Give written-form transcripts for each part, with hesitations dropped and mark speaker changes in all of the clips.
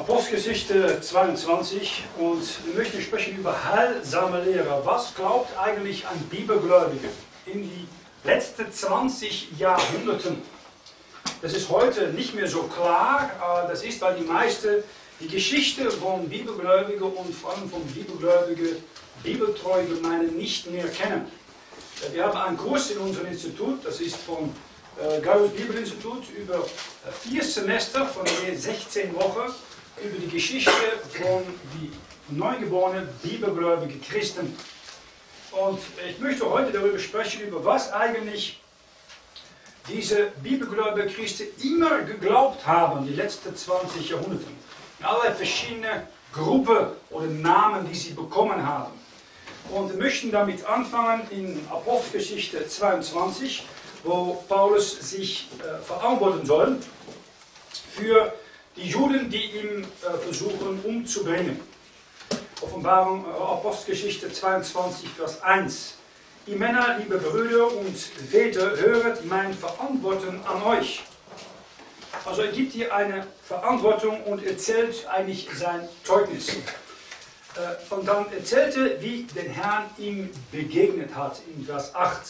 Speaker 1: Apostelgeschichte 22 und wir möchten sprechen über heilsame Lehre. Was glaubt eigentlich ein Bibelgläubiger in die letzten 20 Jahrhunderten? Das ist heute nicht mehr so klar. Das ist, weil die Geschichte von Bibelgläubigen und vor allem von Bibelgläubigen, bibeltreuen Gemeinden nicht mehr kennen. Wir haben einen Kurs in unserem Institut, das ist vom Gaius Bibelinstitut, über 4 Semester von je 16 Wochen, über die Geschichte von die neugeborenen bibelgläubigen Christen. Und ich möchte heute darüber sprechen, über was eigentlich diese bibelgläubigen Christen immer geglaubt haben, die letzten 20 Jahrhunderte. In alle verschiedene Gruppen oder Namen, die sie bekommen haben. Und wir möchten damit anfangen in Apostelgeschichte 22, wo Paulus sich verantworten soll für die Juden, die ihn versuchen umzubringen. Offenbarung, Apostelgeschichte 22, Vers 1. Ihr Männer, liebe Brüder und Väter, höret meine Verantwortung an euch. Also er gibt hier eine Verantwortung und erzählt eigentlich sein Zeugnis. Und dann erzählte, wie der Herr ihm begegnet hat, in Vers 8.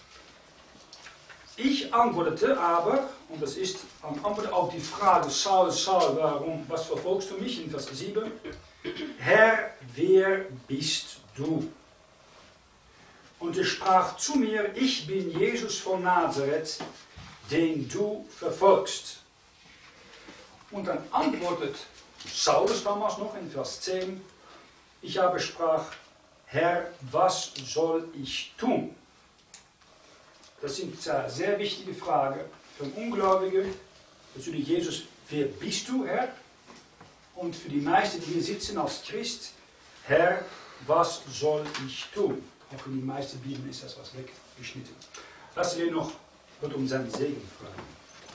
Speaker 1: Ich antwortete aber, und das ist eine Antwort auf die Frage, Saul, Saul, was verfolgst du mich, in Vers 7. Herr, wer bist du? Und er sprach zu mir, ich bin Jesus von Nazareth, den du verfolgst. Und dann antwortet Saulus damals noch in Vers 10, ich aber sprach, Herr, was soll ich tun? Das sind sehr wichtige Fragen für einen Ungläubigen. Natürlich Jesus, wer bist du, Herr? Und für die meisten, die hier sitzen als Christ, Herr, was soll ich tun? Auch in den meisten Bibeln ist das was weggeschnitten. Lassen wir noch Gott um seinen Segen fragen.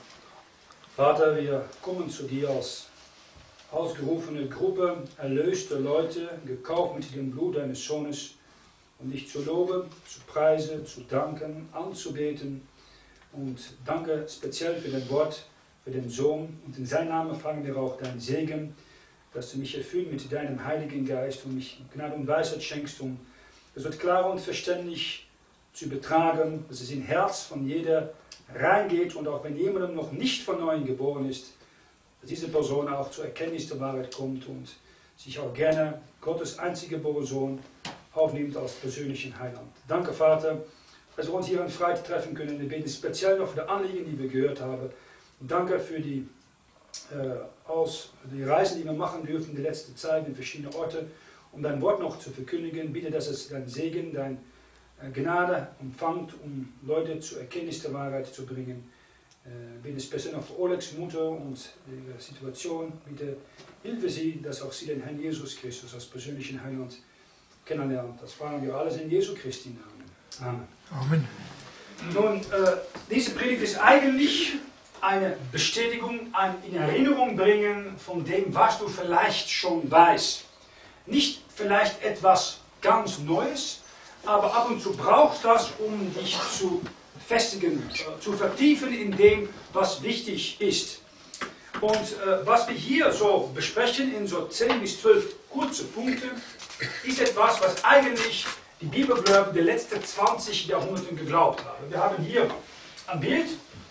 Speaker 1: Vater, wir kommen zu dir als ausgerufene Gruppe, erlöste Leute, gekauft mit dem Blut deines Sohnes, um dich zu loben, zu preisen, zu danken, anzubeten. Und danke speziell für dein Wort, für den Sohn. Und in seinem Namen fragen wir auch deinen Segen, dass du mich erfüllst mit deinem Heiligen Geist und mich Gnade und Weisheit schenkst, um es wird klar und verständlich zu übertragen, dass es in Herz von jeder reingeht und auch wenn jemand noch nicht von Neuem geboren ist, dass diese Person auch zur Erkenntnis der Wahrheit kommt und sich auch gerne Gottes einziggeborenen Sohn aufnimmt als persönlichen Heiland. Danke, Vater, dass wir uns hier an Freitag treffen können. Wir beten speziell noch für die Anliegen, die wir gehört haben. Und danke für die Reisen, die wir machen dürfen in der letzten Zeit in verschiedene Orte, um dein Wort noch zu verkündigen. Bitte, dass es dein Segen, deine Gnade empfangt, um Leute zur Erkenntnis der Wahrheit zu bringen. Bitte speziell noch für Olegs Mutter und die Situation. Bitte hilfe sie, dass auch sie den Herrn Jesus Christus als persönlichen Heiland kennenlernt. Das fragen wir alles in Jesu Christi Namen. Amen. Amen. Nun, diese Predigt ist eigentlich eine Bestätigung, ein in Erinnerung bringen von dem, was du vielleicht schon weißt. Nicht vielleicht etwas ganz Neues, aber ab und zu brauchst du das, um dich zu festigen, zu vertiefen in dem, was wichtig ist. Und was wir hier so besprechen in so 10 bis 12 kurze Punkte, ist etwas, was eigentlich die Bibelgläubigen der letzten 20 Jahrhunderte geglaubt haben. Wir haben hier ein Bild,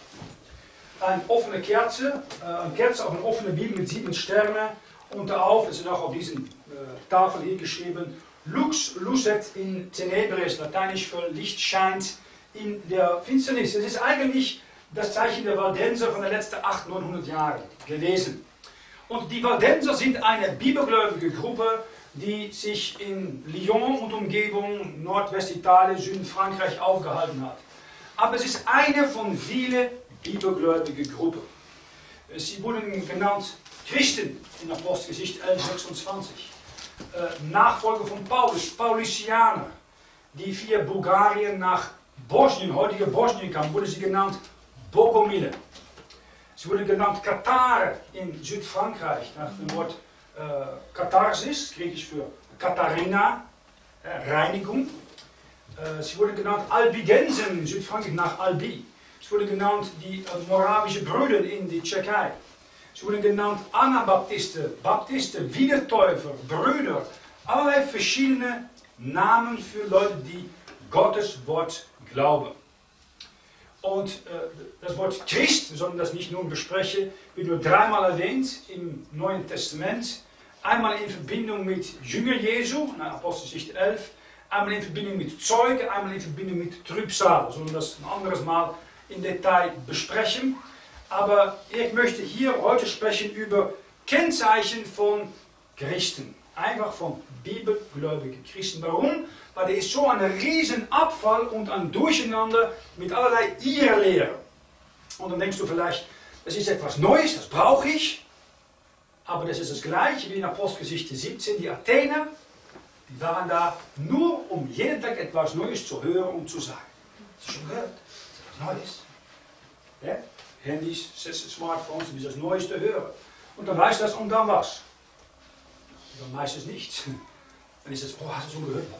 Speaker 1: eine offene Kerze, eine Kerze auf einer offenen Bibel mit 7 Sternen und darauf ist auch auf diesen Tafel hier geschrieben, Lux lucet in tenebris, lateinisch für Licht scheint in der Finsternis. Es ist eigentlich das Zeichen der Waldenser von den letzten 800-900 Jahren gewesen. Und die Waldenser sind eine bibelgläubige Gruppe, die sich in Lyon und Umgebung, Nordwestitalien, Südfrankreich aufgehalten hat. Aber es ist eine von vielen bibelgläubigen Gruppen. Sie wurden genannt Christen in Apostelgeschichte 11,26. Nachfolger von Paulus, Paulicianer, die via Bulgarien nach Bosnien, heutige Bosnien kamen, wurden sie genannt Bogomile. Sie wurden genannt Katharen in Südfrankreich, nach dem Wort Katharsis, griechisch für Katharina, Reinigung. Sie wurden genannt Albigensen in Südfrankreich, nach Albi. Sie wurden genannt die moravische Brüder in die Tschechei. Sie wurden genannt Anabaptisten, Baptisten, Wiedertäufer, Brüder. Allerlei verschiedene Namen für Leute, die Gottes Wort glauben. Und das Wort Christ, wir sollen das nicht nun besprechen, wird nur dreimal erwähnt im Neuen Testament. Einmal in Verbindung mit Jünger Jesu, in Apostelgeschichte 11. Einmal in Verbindung mit Zeugen, einmal in Verbindung mit Trübsal. Wir sollen das ein anderes Mal in Detail besprechen. Aber ich möchte hier heute sprechen über Kennzeichen von Christen. Einfach von bibelgläubigen Christen. Warum? Weil da ist so ein riesen Abfall und ein Durcheinander mit allerlei Irrlehren. Und dann denkst du vielleicht, das ist etwas Neues, das brauche ich. Aber das ist das Gleiche wie in Apostelgeschichte 17. Die Athener, die waren da nur, um jeden Tag etwas Neues zu hören und zu sagen. Hast du schon gehört? Das ist etwas Neues. Ja? Handys, Smartphones, das ist das Neueste hören. Und dann weißt du das und dann was? Dann meistens nichts. Dann ist es, oh, hast du schon gehört?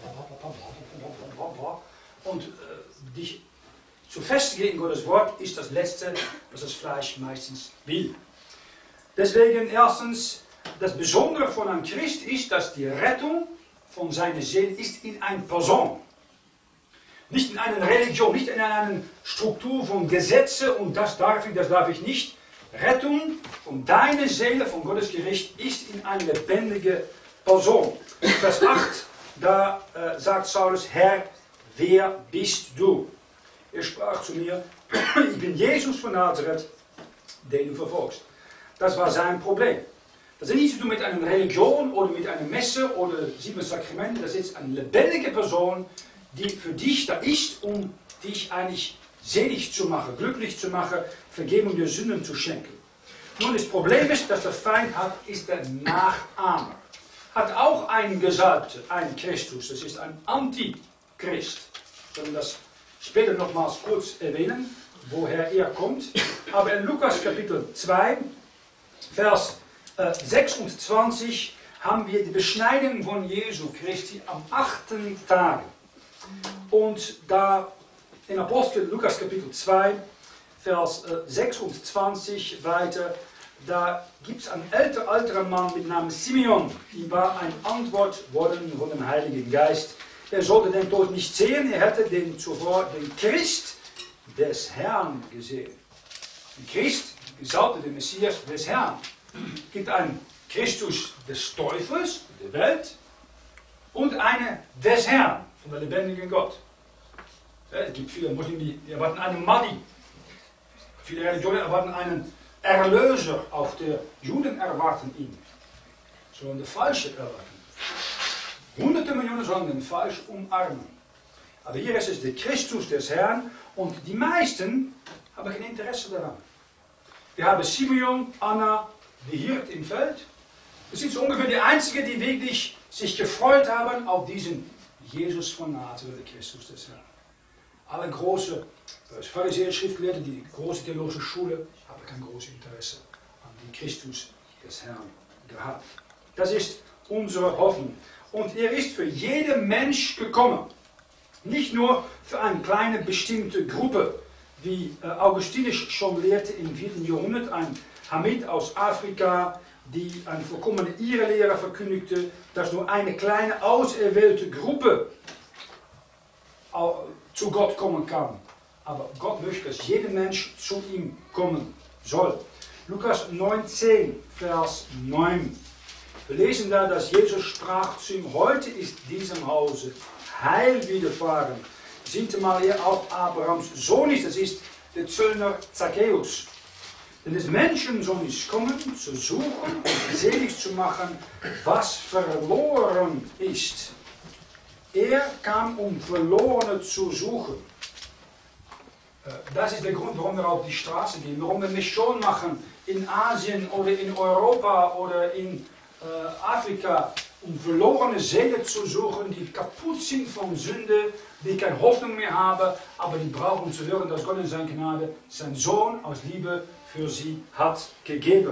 Speaker 1: Und dich zu festigen in Gottes Wort ist das Letzte, was das Fleisch meistens will. Deswegen erstens, das Besondere von einem Christ ist, dass die Rettung von seiner Seele ist in einer Person. Nicht in einer Religion, nicht in einer Struktur von Gesetzen und das darf ich nicht. Rettung von deiner Seele, von Gottes Gericht, ist in eine lebendige Person. Vers 8, da sagt Saulus, Herr, wer bist du? Er sprach zu mir, ich bin Jesus von Nazareth, den du verfolgst. Das war sein Problem. Das hat nichts zu tun mit einer Religion oder mit einer Messe oder 7 Sakramenten. Das ist eine lebendige Person, die für dich da ist, um dich eigentlich selig zu machen, glücklich zu machen, Vergebung der Sünden zu schenken. Nun, das Problem ist, dass der Feind hat, ist der Nachahmer. Hat auch einen Gesalbten, einen Christus. Das ist ein Antichrist. Wir werden das später nochmals kurz erwähnen, woher er kommt. Aber in Lukas Kapitel 2, Vers 26 haben wir die Beschneidung von Jesu Christi am 8. Tag. Und da in Lukas Kapitel 2, Vers 26 weiter, da gibt es einen älteren Mann mit Namen Simeon. Ihm war eine Antwort worden von dem Heiligen Geist. Er sollte den Tod nicht sehen, er hätte zuvor den Christ des Herrn gesehen. Den Christ, gesalbte, den Messias des Herrn. Es gibt einen Christus des Teufels, der Welt, und einen des Herrn, von der lebendigen Gott. Es gibt viele Muslime, die erwarten einen Mahdi. Viele Religionen erwarten einen Erlöser, auch die Juden erwarten ihn. Sollen den Falschen erwarten. Hunderte Millionen sollen den Falsch umarmen. Aber hier ist es der Christus des Herrn und die meisten haben kein Interesse daran. Wir haben Simeon, Anna, die Hirt im Feld. Das sind so ungefähr die einzigen, die wirklich sich gefreut haben auf diesen Jesus von Nazareth, der Christus des Herrn. Alle große Pharisäer, Schriftgelehrte, die große theologische Schule, haben kein großes Interesse an den Christus des Herrn gehabt. Das ist unsere Hoffnung. Und er ist für jeden Mensch gekommen. Nicht nur für eine kleine bestimmte Gruppe, wie Augustinus schon lehrte im 4. Jahrhundert, ein Hamid aus Afrika, die eine vollkommene Irrlehre verkündigte, dass nur eine kleine auserwählte Gruppe zu Gott kommen kann. Aber Gott möchte, dass jeder Mensch zu ihm kommen soll. Lukas 19, Vers 9. Wir lesen da, dass Jesus sprach zu ihm, heute ist diesem Hause Heil widerfahren. Sintemal er auch Abrahams Sohn ist, das ist der Zöllner Zachäus. Denn des Menschensohn ist kommen, zu suchen und selig zu machen, was verloren ist. Er kam, um Verlorene zu suchen. Das ist der Grund, warum wir auf die Straße gehen, warum wir Mission machen in Asien oder in Europa oder in Afrika, um verlorene Seelen zu suchen, die kaputt sind von Sünde, die keine Hoffnung mehr haben, aber die brauchen zu hören, dass Gott in seiner Gnade seinen Sohn aus Liebe für sie hat gegeben.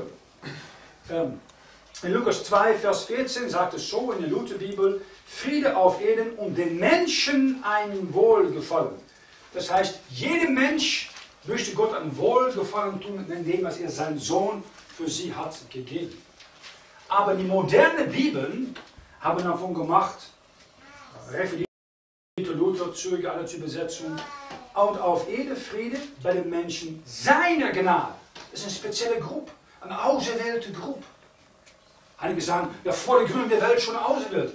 Speaker 1: In Lukas 2, Vers 14 sagt es so in der Lutherbibel, Friede auf Erden und den Menschen ein Wohlgefallen. Das heißt, jeder Mensch möchte Gott ein Wohlgefallen tun, indem er seinen Sohn für sie hat gegeben. Aber die modernen Bibeln haben davon gemacht, referiert Luther, Zürcher, alle zur Übersetzung, und auf jede Friede bei den Menschen seiner Gnade. Das ist eine spezielle Gruppe, eine auserwählte Gruppe. Einige sagen, ja, vor der Gründung der Welt schon auserwählt.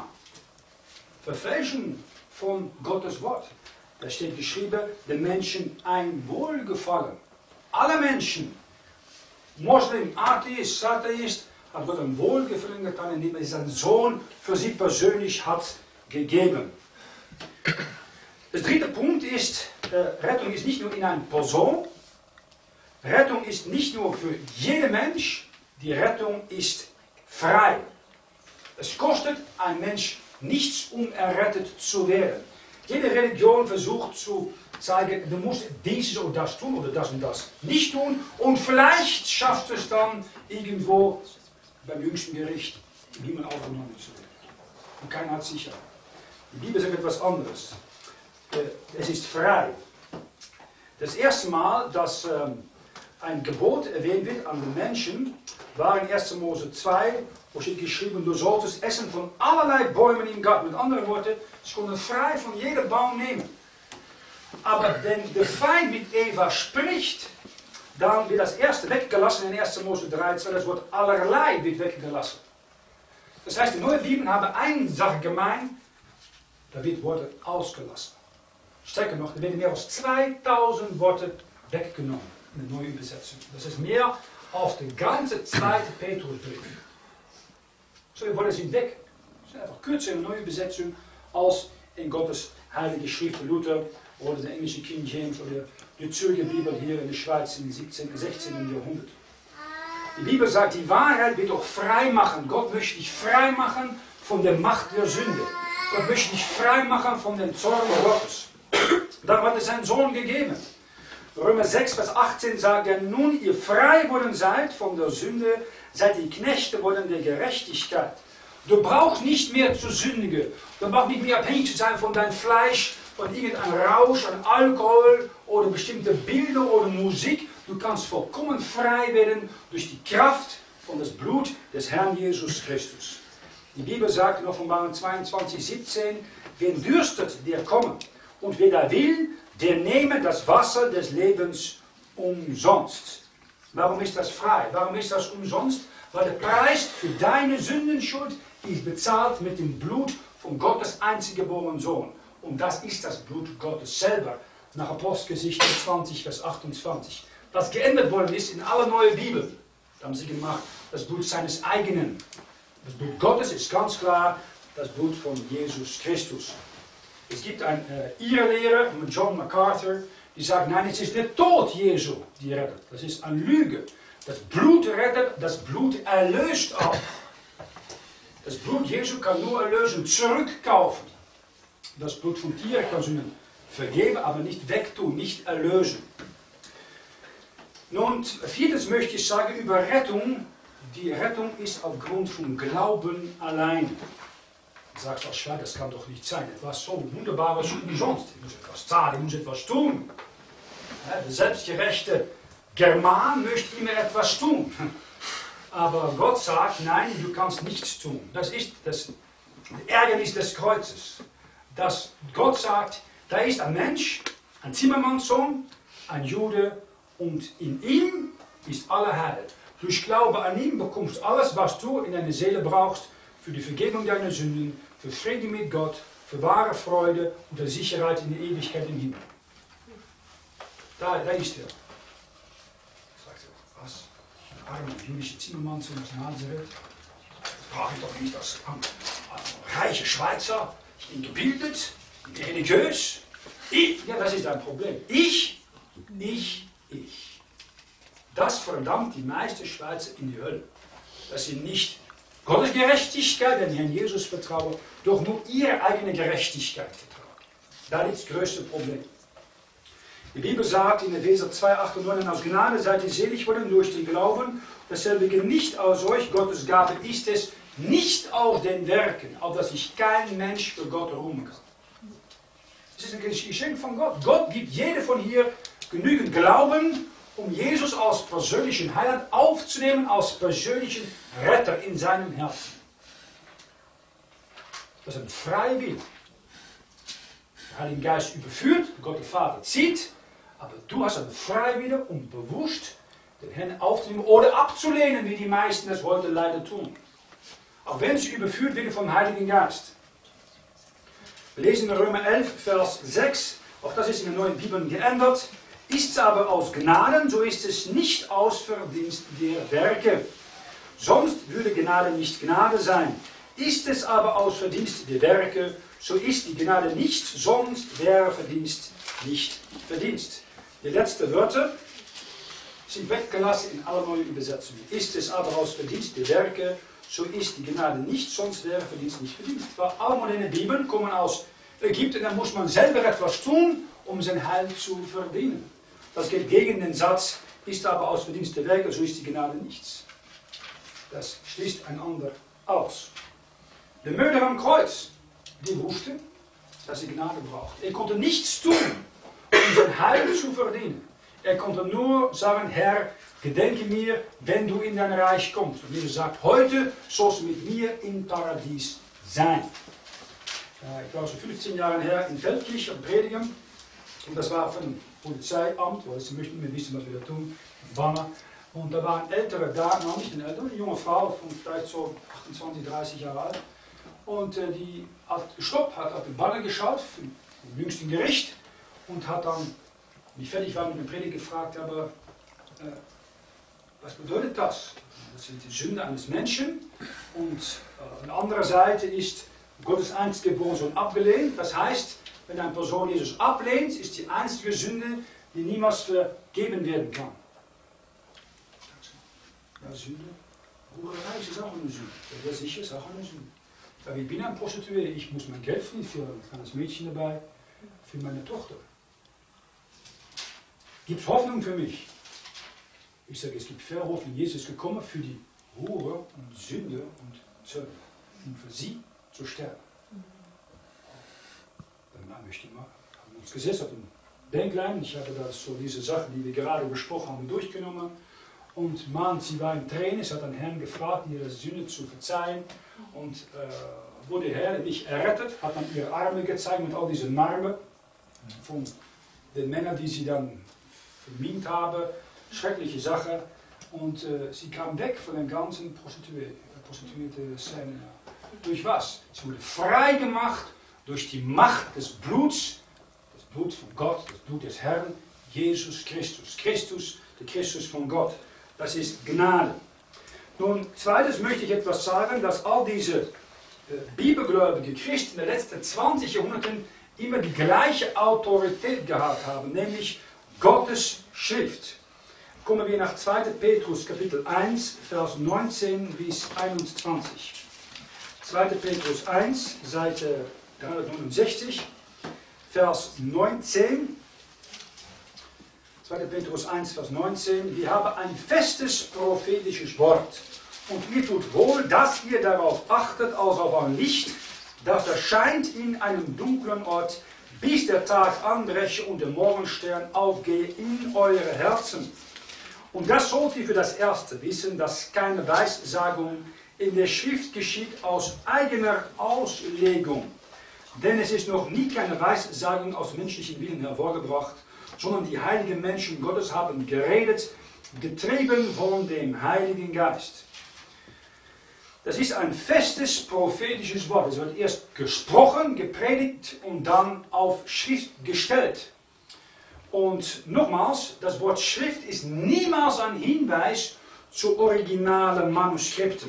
Speaker 1: Verfälschung von Gottes Wort. Da steht geschrieben, den Menschen ein Wohlgefallen. Alle Menschen, Moslem, Atheist, Sataist, hat Gott ein Wohlgefallen getan, indem er seinen Sohn für sie persönlich hat gegeben. Der dritte Punkt ist, Rettung ist nicht nur in einer Person, Rettung ist nicht nur für jeden Mensch, die Rettung ist frei. Es kostet ein Mensch nichts, um errettet zu werden. Jede Religion versucht zu zeigen, du musst dieses oder das tun oder das und das nicht tun und vielleicht schafft es dann irgendwo beim jüngsten Gericht im Himmel aufgenommen zu werden. Und keiner hat Sicherheit. Die Bibel sagt etwas anderes. Es ist frei. Das erste Mal, dass ein Gebot erwähnt wird an den Menschen, war in 1. Mose 2, wo steht geschrieben, du solltest essen von allerlei Bäumen im Garten. Mit anderen Worten, sie konnten frei von jedem Baum nehmen. Aber wenn der Feind mit Eva spricht, dann wird das erste weggelassen in 1. Mose 3, das Wort allerlei wird weggelassen. Das heißt, die neuen Bibeln haben eine Sache gemein, da wird Worte ausgelassen. Stärker noch, da werden mehr als 2000 Worte weggenommen in der neuen Übersetzung. Das ist mehr als der ganze zweite Petrusbrief. So, die Worte sind weg. Sie sind einfach kürzer in der neuen Übersetzung als in Gottes heilige Schrift Luther oder der englische King James oder die Zürcher Bibel hier in der Schweiz im 16. Jahrhundert. Die Bibel sagt, die Wahrheit wird auch frei machen. Gott möchte dich frei machen von der Macht der Sünde. Gott möchte dich frei machen von dem Zorn Gottes. Darum hat er seinen Sohn gegeben. Römer 6, Vers 18 sagt er, nun ihr frei worden seid von der Sünde, seid die Knechte worden der Gerechtigkeit. Du brauchst nicht mehr zu sündigen. Du brauchst nicht mehr abhängig zu sein von deinem Fleisch, von irgendeinem Rausch, an Alkohol oder bestimmte Bilder oder Musik. Du kannst vollkommen frei werden durch die Kraft von das Blut des Herrn Jesus Christus. Die Bibel sagt in Offenbarung 22, 17, wen dürstet, der komme. Und wer da will, der nehme das Wasser des Lebens umsonst. Warum ist das frei? Warum ist das umsonst? Weil der Preis für deine Sündenschuld ist bezahlt mit dem Blut von Gottes einziggeborenen Sohn. Und das ist das Blut Gottes selber. Nach Apostelgeschichte 20, Vers 28. Was geändert worden ist in aller neuen Bibel. Da haben sie gemacht, das Blut seines eigenen. Das Blut Gottes ist ganz klar das Blut von Jesus Christus. Es gibt eine Irrlehrer, John MacArthur, die sagt, nein, es ist der Tod Jesu, die rettet. Das ist eine Lüge. Das Blut rettet, das Blut erlöst auch. Das Blut Jesu kann nur erlösen, zurückkaufen. Das Blut von Tieren kann Sünden vergeben, aber nicht wegtun, nicht erlösen. Nun, viertens möchte ich sagen über Rettung. Die Rettung ist aufgrund von Glauben allein. Du sagst als Schwein, das kann doch nicht sein. Etwas so Wunderbares umsonst. Ich muss etwas zahlen, ich muss etwas tun. Der selbstgerechte German möchte immer etwas tun. Aber Gott sagt, nein, du kannst nichts tun. Das ist das Ärgernis des Kreuzes. Dass Gott sagt, da ist ein Mensch, ein Zimmermannssohn, ein Jude und in ihm ist alle Heil. Durch Glaube an ihn bekommst du alles, was du in deiner Seele brauchst, für die Vergebung deiner Sünden, für Frieden mit Gott, für wahre Freude und der Sicherheit in der Ewigkeit im Himmel. Da ist er. Sagt er, was? Ein armer jüdischer Zimmermann aus Nazareth? Das brauche ich doch nicht als reiche Schweizer. Ich bin gebildet, ich bin religiös. Ja, das ist ein Problem. Ich. Das verdammt die meisten Schweizer in die Hölle. Dass sie nicht Gottes Gerechtigkeit, den Herrn Jesus vertrauen, doch nur ihre eigene Gerechtigkeit vertrauen. Da liegt das größte Problem. Die Bibel sagt in Epheser 2, 8 und 9, aus Gnade seid ihr selig worden durch den Glauben, dasselbe nicht aus euch, Gottes Gabe ist es, nicht aus den Werken, auf dass sich kein Mensch für Gott ruhen kann. Das ist ein Geschenk von Gott. Gott gibt jedem von hier genügend Glauben, um Jesus als persönlichen Heiland aufzunehmen, als persönlichen Retter in seinem Herzen. Das ist ein freier Wille. Der Heilige Geist überführt, Gott der Vater zieht, aber du hast einen freien Wille, um bewusst den Herrn aufzunehmen oder abzulehnen, wie die meisten das heute leider tun. Auch wenn sie überführt werden vom Heiligen Geist. Wir lesen in Römer 11, Vers 6, auch das ist in der neuen Bibel geändert. Ist es aber aus Gnaden, so ist es nicht aus Verdienst der Werke. Sonst würde Gnade nicht Gnade sein. Ist es aber aus Verdienst der Werke, so ist die Gnade nicht, sonst wäre Verdienst nicht Verdienst. Die letzten Wörter sind weggelassen in alle neuen Übersetzungen. Ist es aber aus Verdienst der Werke, so ist die Gnade nicht, sonst wäre Verdienst nicht Verdienst. Weil allemaal in der Bibel kommen aus Ägypten, dann muss man selber etwas tun, um sein Heil zu verdienen. Das geht gegen den Satz, ist aber aus Verdienst der Werke, so ist die Gnade nichts. Das schließt einander aus. Der Mörder am Kreuz, die wusste, dass er Gnade braucht. Er konnte nichts tun, um sein Heil zu verdienen. Er konnte nur sagen, Herr, gedenke mir, wenn du in dein Reich kommst. Und Jesus sagt, heute sollst du mit mir im Paradies sein. Ich war so 15 Jahre her in Feldkirch am Predigen. Und das war von Polizeiamt, weil sie möchten nicht mehr wissen, was wir da tun, Banner. Und da war ein älterer Dame, noch nicht ein älterer, eine junge Frau von vielleicht so 28, 30 Jahre alt. Und die hat gestoppt, hat auf den Banner geschaut, vom jüngsten Gericht, und hat dann, wie fertig war mit dem Predigt, gefragt, aber was bedeutet das? Das sind die Sünde eines Menschen. Und an anderer Seite ist Gottes einziggeborene Sohn abgelehnt. Das heißt, wenn eine Person Jesus ablehnt, ist die einzige Sünde, die niemals vergeben werden kann. Ja, Sünde. Hurerei ist auch eine Sünde. Ja, sicher ist auch eine Sünde. Aber ich bin ein Prostituierte, ich muss mein Geld verdienen für ein kleines Mädchen dabei, für meine Tochter. Gibt es Hoffnung für mich? Ich sage, es gibt viel Hoffnung. Jesus ist gekommen für die Hure und Sünde und Zöllner, um für sie zu sterben. Dann möchte ich mal, haben wir uns gesetzt auf dem Denklein. Ich habe da so diese Sachen, die wir gerade besprochen haben, durchgenommen. Und man, sie war in Tränen, sie hat den Herrn gefragt, ihre Sünde zu verzeihen. Und wo der Herr mich errettet, hat dann ihre Arme gezeigt mit all diesen Narben von den Männern, die sie dann vermint haben. Schreckliche Sache. Und sie kam weg von den ganzen prostituierte Szene. Durch was? Sie wurde frei gemacht durch die Macht des Bluts, das Blut von Gott, das Blut des Herrn, Jesus Christus. Christus, der Christus von Gott. Das ist Gnade. Nun, zweitens möchte ich etwas sagen, dass all diese bibelgläubigen Christen in den letzten 20 Jahrhunderten immer die gleiche Autorität gehabt haben, nämlich Gottes Schrift. Kommen wir nach 2. Petrus Kapitel 1, Vers 19 bis 21. 2. Petrus 1, Seite 369, Vers 19. 2. Petrus 1, Vers 19. Wir haben ein festes prophetisches Wort. Und ihr tut wohl, dass ihr darauf achtet, als auf ein Licht, das erscheint in einem dunklen Ort, bis der Tag anbreche und der Morgenstern aufgehe in eure Herzen. Und das sollt ihr für das Erste wissen, dass keine Weissagung in der Schrift geschieht aus eigener Auslegung. Denn es ist noch nie keine Weissagung aus menschlichen Willen hervorgebracht, sondern die heiligen Menschen Gottes haben geredet, getrieben von dem Heiligen Geist. Das ist ein festes prophetisches Wort. Es wird erst gesprochen, gepredigt und dann auf Schrift gestellt. Und nochmals, das Wort Schrift ist niemals ein Hinweis zu originalen Manuskripten.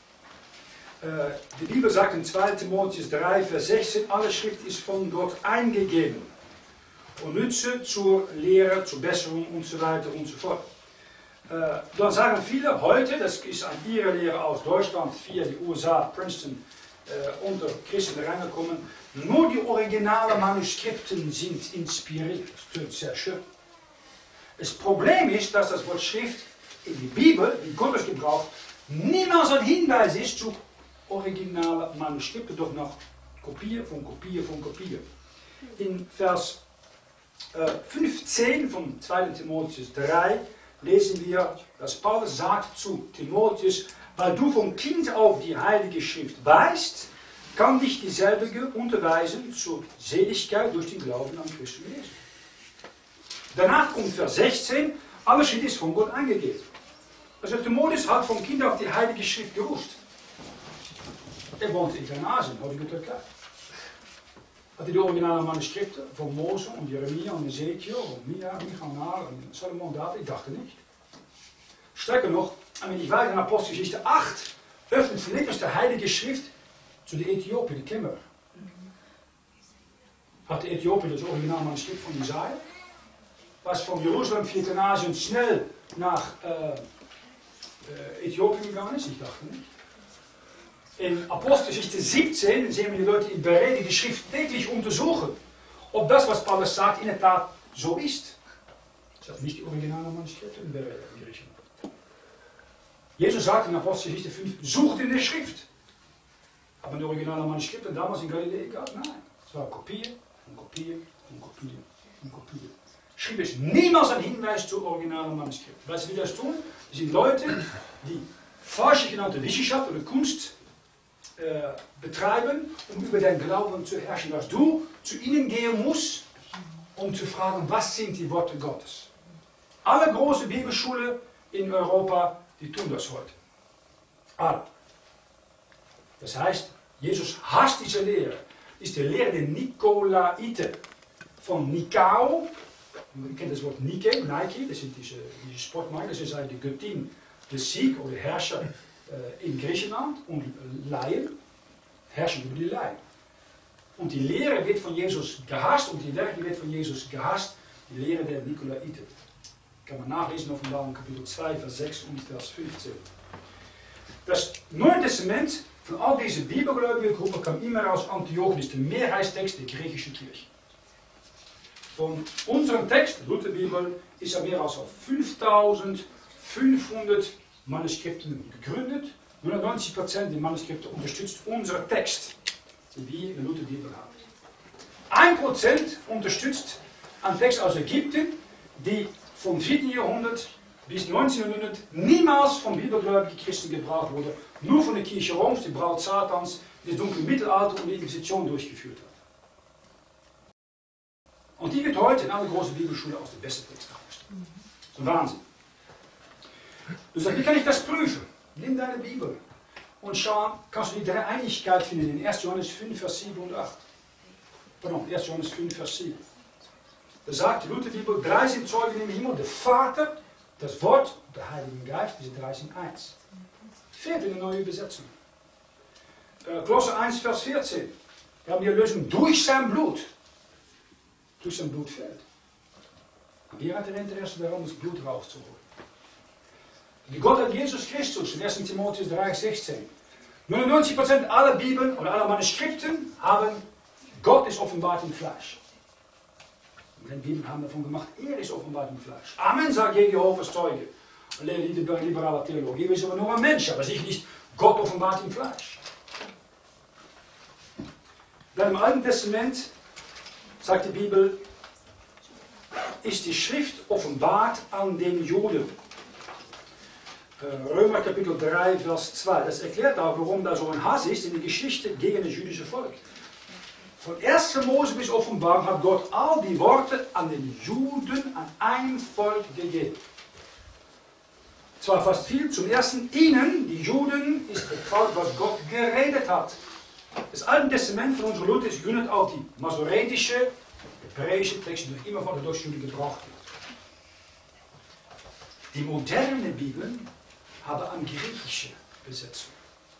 Speaker 1: Die Bibel sagt in 2. Timotheus 3, Vers 16, alle Schrift ist von Gott eingegeben und nütze zur Lehre, zur Besserung und so weiter und so fort. Dann sagen viele heute, das ist an ihre Lehre aus Deutschland, via die USA, Princeton, unter Christen reingekommen, nur die originalen Manuskripten sind inspiriert. Das klingt sehr schön. Das Problem ist, dass das Wort Schrift in die Bibel, die Gottes gebraucht, niemals ein Hinweis ist zu originalen Manuskripten, doch noch Kopie von Kopie von Kopie. In Vers 5,10 von 2. Timotheus 3 lesen wir, dass Paulus sagt zu Timotheus, weil du vom Kind auf die Heilige Schrift weißt, kann dich dieselbige unterweisen zur Seligkeit durch den Glauben an Christus Jesus. Danach kommt Vers 16, alles ist von Gott eingegeben. Also Timotheus hat vom Kind auf die Heilige Schrift gewusst. Er woont in Kleinasien, heute in Türkei. Had hij de originale manuscripten van Mose en Jeremia en Ezekiel, en Micha en Salomon, David? Ich dachte nicht. Sterker noch, wenn ich weiter in Apostelgeschichte 8 öffnet Philippus der Heilige Schrift zu den Äthiopen, die kennen wir. Had de Äthiopen das originale Manuskript von Jesaja? Was von Jerusalem via Kleinasien schnell nach Äthiopien gegangen ist? Ich dachte nicht. In Apostelgeschichte 17 sehen wir die Leute in Berea, die die Schrift täglich untersuchen, ob das, was Paulus sagt, in der Tat so ist. Das sind nicht die originalen Manuskripte in Berea, in Griechenland. Jesus sagt in Apostelgeschichte 5, sucht in der Schrift. Aber die originalen Manuskripte damals in Galiläa gehabt? Nein. Es waren Kopien und Kopien und Kopien und Kopien. Schrift ist niemals ein Hinweis zu originalen Manuskripten. Weißt du, wie das tun? Das sind Leute, die falsche genannte Wissenschaft oder Kunst betreiben, um über dein Glauben zu herrschen, dass du zu ihnen gehen musst, um zu fragen, was sind die Worte Gottes. Alle große Bibelschulen in Europa, die tun das heute. Alle. Das heißt, Jesus hasst diese Lehre. Ist die Lehre der Nikolaiten von Nikao. Man kennt das Wort Nike, das sind diese Sportmarken, das ist die Göttin des Sieg oder Herrscher in Griechenland und Laien herrschen über die Laien. Und die Lehre wird von Jesus gehasst und die Werke wird von Jesus gehasst, die Lehre der Nikolaiten. Kann man nachlesen, Offenbarung Kapitel 2, Vers 6 und Vers 15. Das Neue Testament von all diese bibelgläubigen Gruppen kam immer aus Antiochien, ist der Mehrheitstext der griechischen Kirche. Von unserem Text, Lutherbibel, ist er mehr als auf 5500 Manuskripten gegründet. 99% der Manuskripte unterstützt unseren Text, den wir in der Lutherbibel haben. 1% unterstützt einen Text aus Ägypten, die vom 4. Jahrhundert bis 1900 niemals von bibelgläubigen Christen gebraucht wurde, nur von der Kirche Roms, die Braut Satans, die das dunkle Mittelalter und die Inquisition durchgeführt hat. Und die wird heute in alle großen Bibelschulen als der beste Text dargestellt. Das ist ein Wahnsinn. Du sagst, wie kann ich das prüfen? Nimm deine Bibel und schau, kannst du die Dreieinigkeit finden in 1. Johannes 5, Vers 7 und 8. Pardon, 1. Johannes 5, Vers 7. Da sagt die Lutherbibel, 3 sind Zeugen im Himmel, der Vater, das Wort und der Heilige Geist, diese 3 sind eins. Fehlt in der neuen Übersetzung. Kolosser 1, Vers 14. Wir haben die Erlösung durch sein Blut. Durch sein Blut fällt. Und hier hat er Interesse daran, das Blut rauszuholen. Die Gottheit Jesus Christus in 1. Timotheus 3, 16. 99% aller Bibeln oder aller Manuskripten haben Gott ist offenbart im Fleisch. Und die Bibeln haben davon gemacht, er ist offenbart im Fleisch. Amen, sagt Jehovas Zeuge. Alleen die liberale Theologie ist aber nur ein Mensch, aber sicher nicht Gott offenbart im Fleisch. Dann im Alten Testament sagt die Bibel, ist die Schrift offenbart an den Juden. Römer Kapitel 3, Vers 2. Das erklärt auch, warum da so ein Hass ist in der Geschichte gegen das jüdische Volk. Von 1. Mose bis Offenbarung hat Gott all die Worte an den Juden, an ein Volk gegeben. Zwar fast viel. Zum ersten, ihnen, die Juden, ist vertraut, was Gott geredet hat. Das Alte Testament von unserer Luther ist gründet auf die masoretische, hebräische Texte, die immer von der Deutschjuden gebraucht wird. Die moderne Bibeln haben eine griechische Besetzung.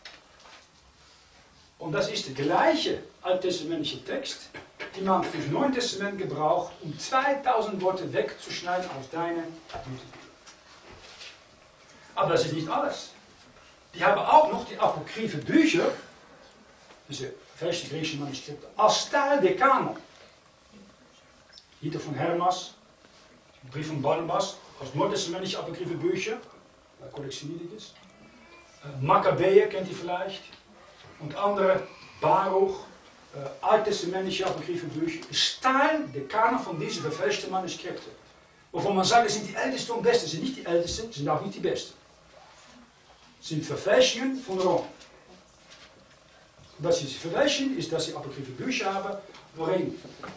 Speaker 1: Und das ist der gleiche alttestamentliche Text, die man für das Neue Testament gebraucht, um 2000 Worte wegzuschneiden aus deiner Lutherbibel. Aber das ist nicht alles. Die haben auch noch die apokryphe Bücher, diese verse griechische Manuskripte, als Teil der Kanon. Hier von Hermas, de brief van Barnabas, als Neutestamentliche apokryphe Bücher, collectioniert ist. Makkabäer kennt ihr vielleicht. Und andere, Baruch, alttestamentliche apokryphe Bücher, ist Teil der Kanon von diesen verfälschten Manuskripten. Wovon man sagt, es sind die ältesten und besten, sind nicht die ältesten, sind auch nicht die besten. Es sind Verfälschungen von Rom. Was sie verfälschen, ist, dass sie apokryphe Bücher haben, worin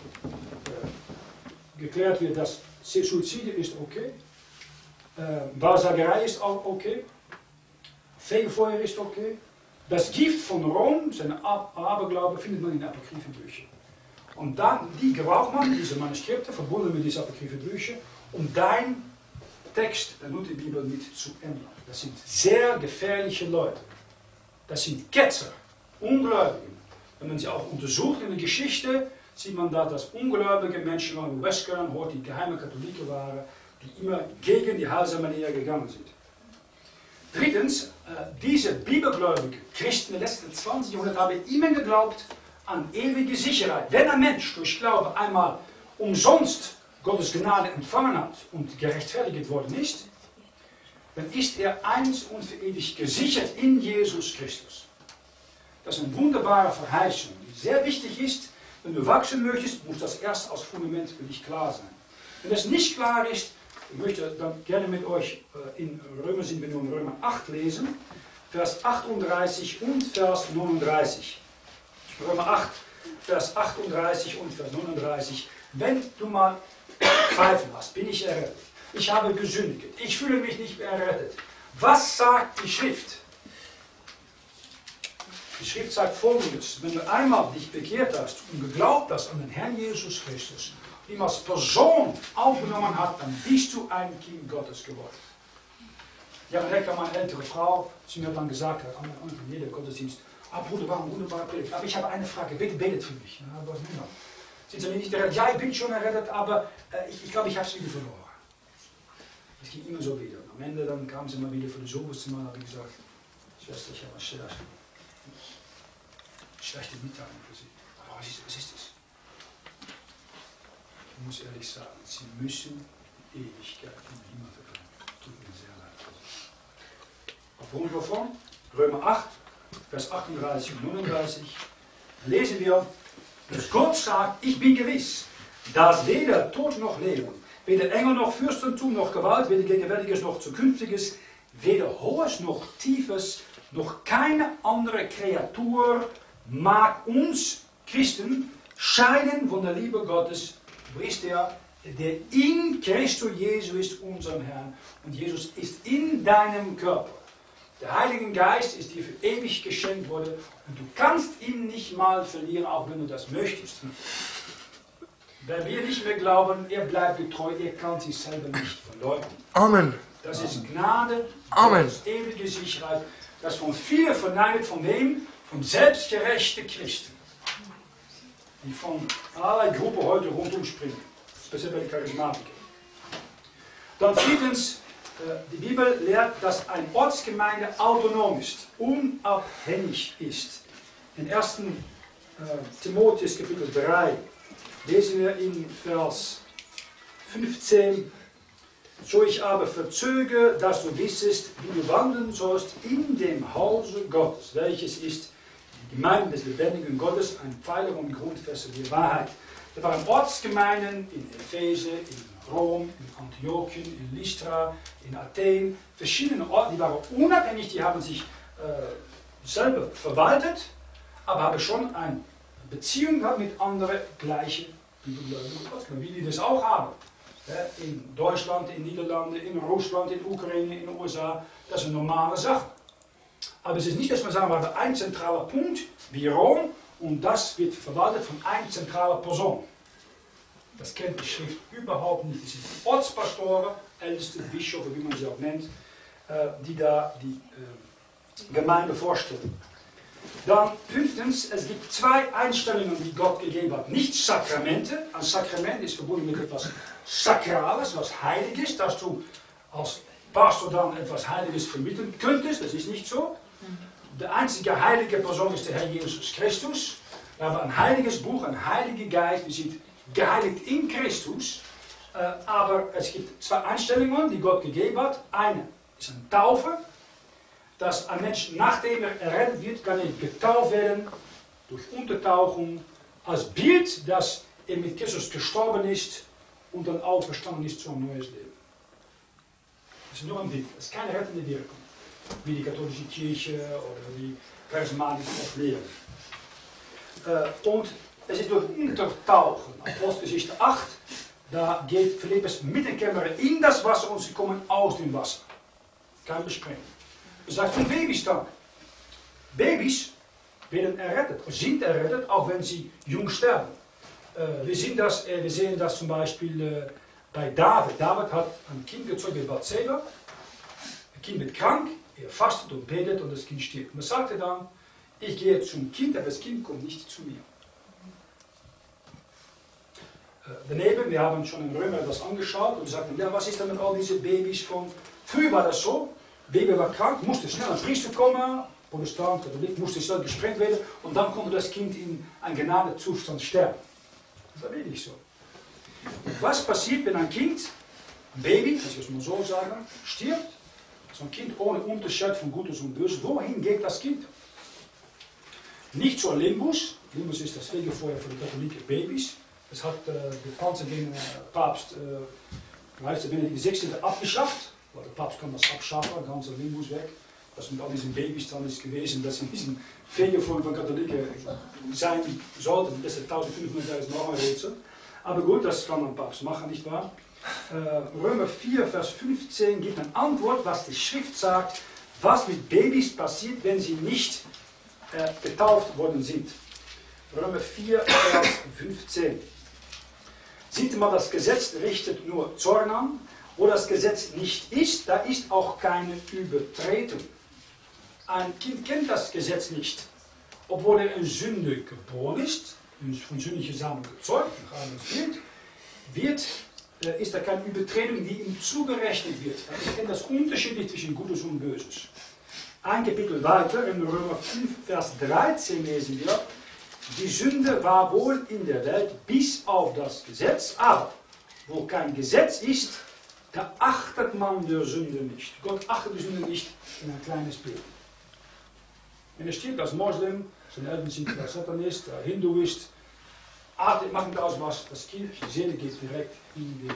Speaker 1: geklärt wird, dass Suizide ist okay, Wahrsagerei ist auch okay, Fegefeuer ist okay. Das Gift von Rom, seine Aberglaube, findet man in apokryphe Büchern. Und dann, die gebraucht man, diese Manuskripte, verbunden mit diesen apokryphe Büchern, um dein Text, der Luther Bibel, nicht zu ändern. Das sind sehr gefährliche Leute. Das sind Ketzer, Ungläubige. Wenn man sie auch untersucht in der Geschichte, sieht man da, dass ungläubige Menschen, wie in Westkern, heute die geheime Katholiken waren, die immer gegen die heilsame Lehre gegangen sind. Drittens, diese bibelgläubigen Christen der letzten 20 Jahrhunderte haben immer geglaubt an ewige Sicherheit. Wenn ein Mensch durch Glaube einmal umsonst Gottes Gnade empfangen hat und gerechtfertigt worden ist, dann ist er eins und für ewig gesichert in Jesus Christus. Das ist eine wunderbare Verheißung, die sehr wichtig ist. Wenn du wachsen möchtest, muss das erst als Fundament für dich klar sein. Wenn das nicht klar ist, ich möchte dann gerne mit euch in Römer, sind wir nur in Römer 8 lesen, Vers 38 und Vers 39. Römer 8, Vers 38 und Vers 39. Wenn du mal Zweifel hast, bin ich errettet. Ich habe gesündigt. Ich fühle mich nicht mehr errettet. Was sagt die Schrift? Die Schrift sagt Folgendes: Wenn du einmal dich bekehrt hast und geglaubt hast an den Herrn Jesus Christus, ihn als Person aufgenommen hat, dann bist du ein Kind Gottes geworden. Ja, dann kann meine ältere Frau, sie mir dann gesagt hat, am Anfang jeder Gottesdienst, Bruder, war ein wunderbarer Predigt, aber ich habe eine Frage, bitte betet für mich. Ja, was nun noch? Sind sie nicht errettet? Ja, ich bin schon errettet, aber ich glaube, ich habe es wieder verloren. Es ging immer so wieder. Und am Ende dann kam sie mal wieder für das oberste Mal und habe gesagt, Schwester, ich habe eine schlechte Mitteilung für Sie. Aber was ist es? Ich muss ehrlich sagen, Sie müssen die Ewigkeit im Himmel verbringen. Tut mir sehr leid. Aufgrund wovon? Römer 8, Vers 38 und 39 lesen wir, dass Gott sagt, ich bin gewiss, dass weder Tod noch Leben, weder Engel noch Fürstentum noch Gewalt, weder Gegenwärtiges noch Zukünftiges, weder Hohes noch Tiefes, noch keine andere Kreatur mag uns, Christen, scheiden von der Liebe Gottes. Wo ist der? Der in Christus Jesu ist, unserem Herrn. Und Jesus ist in deinem Körper. Der Heilige Geist ist dir für ewig geschenkt worden. Und du kannst ihn nicht mal verlieren, auch wenn du das möchtest. Wenn wir nicht mehr glauben, er bleibt getreu, er kann sich selber nicht verleugnen.
Speaker 2: Amen.
Speaker 1: Das ist Gnade,
Speaker 2: Amen.
Speaker 1: das ist ewige Sicherheit. Das von vielen verneidet, von wem? Von selbstgerechten Christen. Die von allerlei Gruppen heute rundum springen. Speziell bei den Charismatikern. Dann viertens, die Bibel lehrt, dass eine Ortsgemeinde autonom ist, unabhängig ist. In 1. Timotheus Kapitel 3 lesen wir in Vers 15, so ich aber verzöge, dass du wissest, wie du wandeln sollst in dem Hause Gottes, welches ist die Gemeinde des lebendigen Gottes, ein Pfeiler und Grundfeste der Wahrheit. Da waren Ortsgemeinden in Epheser, in Rom, in Antiochien, in Lystra, in Athen, verschiedene Orte, die waren unabhängig, die haben sich selber verwaltet, aber haben schon eine Beziehung gehabt mit anderen gleichen bibelgläubigen Ortsgemeinden, wie die das auch haben. In Deutschland, in Niederlanden, in Russland, in Ukraine, in den USA, das ist eine normale Sache. Aber es ist nicht, dass wir sagen, wir haben einen zentralen Punkt, wie Rom, und das wird verwaltet von einer zentralen Person. Das kennt die Schrift überhaupt nicht. Es sind Ortspastoren, älteste Bischöfe, wie man sie auch nennt, die da die Gemeinde vorstellen. Dann fünftens, es gibt zwei Einstellungen, die Gott gegeben hat. Nicht Sakramente. Ein Sakrament ist verbunden mit etwas Sakrales, was Heiliges, dass du als Pastor dann etwas Heiliges vermitteln könntest. Das ist nicht so. Die einzige heilige Person ist der Herr Jesus Christus. Wir haben ein heiliges Buch, ein heiliger Geist. Wir sind geheiligt in Christus. Aber es gibt zwei Einstellungen, die Gott gegeben hat. Eine ist eine Taufe. Dass ein Mensch, nachdem er errettet wird, kann er getauft werden durch Untertauchung, als Bild, dass er mit Christus gestorben ist und dann auferstanden ist zu einem neues Leben. Das ist nur ein Bild, das ist keine rettende Wirkung, wie die katholische Kirche oder die Charismatiker oft lehren. Und es ist durch Untertauchen, Apostelgeschichte 8, da geht Philippus mit der Kamera in das Wasser und sie kommen aus dem Wasser. Kein Besprengen. Das heißt von Babys dann. Babys werden errettet, sind errettet, auch wenn sie jung sterben. Wir sehen das zum Beispiel bei David. David hat ein Kind gezeugt mit Bathseba. Ein Kind wird krank, er fastet und betet und das Kind stirbt. Und er sagte dann, ich gehe zum Kind, aber das Kind kommt nicht zu mir. Daneben, wir haben schon in Römer das angeschaut und sagten, ja, was ist denn mit all diese Babys von... Früher war das so, Baby war krank, musste schnell ein Priester kommen, Protestant, Katholik, musste schnell gesprengt werden und dann konnte das Kind in einem Gnadenzustand sterben. Das war wirklich so. Was passiert, wenn ein Kind, ein Baby, das ich es mal so sagen, stirbt? So ein Kind ohne Unterschied von Gutes und Böses. Wohin geht das Kind? Nicht zur Limbus. Limbus ist das Fegefeuer für die katholische Babys. Das hat der panzergehende Papst Benedikt XVI abgeschafft. Weil der Papst kann das abschaffen, ganz der Limbus weg. Das mit all diesen Babys dann ist gewesen, dass in diesem Fegefeuer von Katholiken sein sollten. Das ist 1500 Jahre noch ein Rätsel. Aber gut, das kann ein Papst machen, nicht wahr? Römer 4, Vers 15 gibt eine Antwort, was die Schrift sagt, was mit Babys passiert, wenn sie nicht getauft worden sind. Römer 4, Vers 15. Sieht mal, das Gesetz richtet nur Zorn an, wo das Gesetz nicht ist, da ist auch keine Übertretung. Ein Kind kennt das Gesetz nicht, obwohl er in Sünde geboren ist, von sündlichen Samen gezeugt, nach Adams Bild, ist da keine Übertretung, die ihm zugerechnet wird. Ich kenne das Unterschied zwischen Gutes und Böses. Ein Kapitel weiter, in Römer 5, Vers 13 lesen wir, die Sünde war wohl in der Welt bis auf das Gesetz, aber wo kein Gesetz ist, da achtet man der Sünde nicht. Gott achtet die Sünde nicht in ein kleines Bild. Wenn er stirbt als Moslem, seine Eltern sind als Satanist, Hinduist, macht nicht aus was, das Kind, die Seele geht direkt in die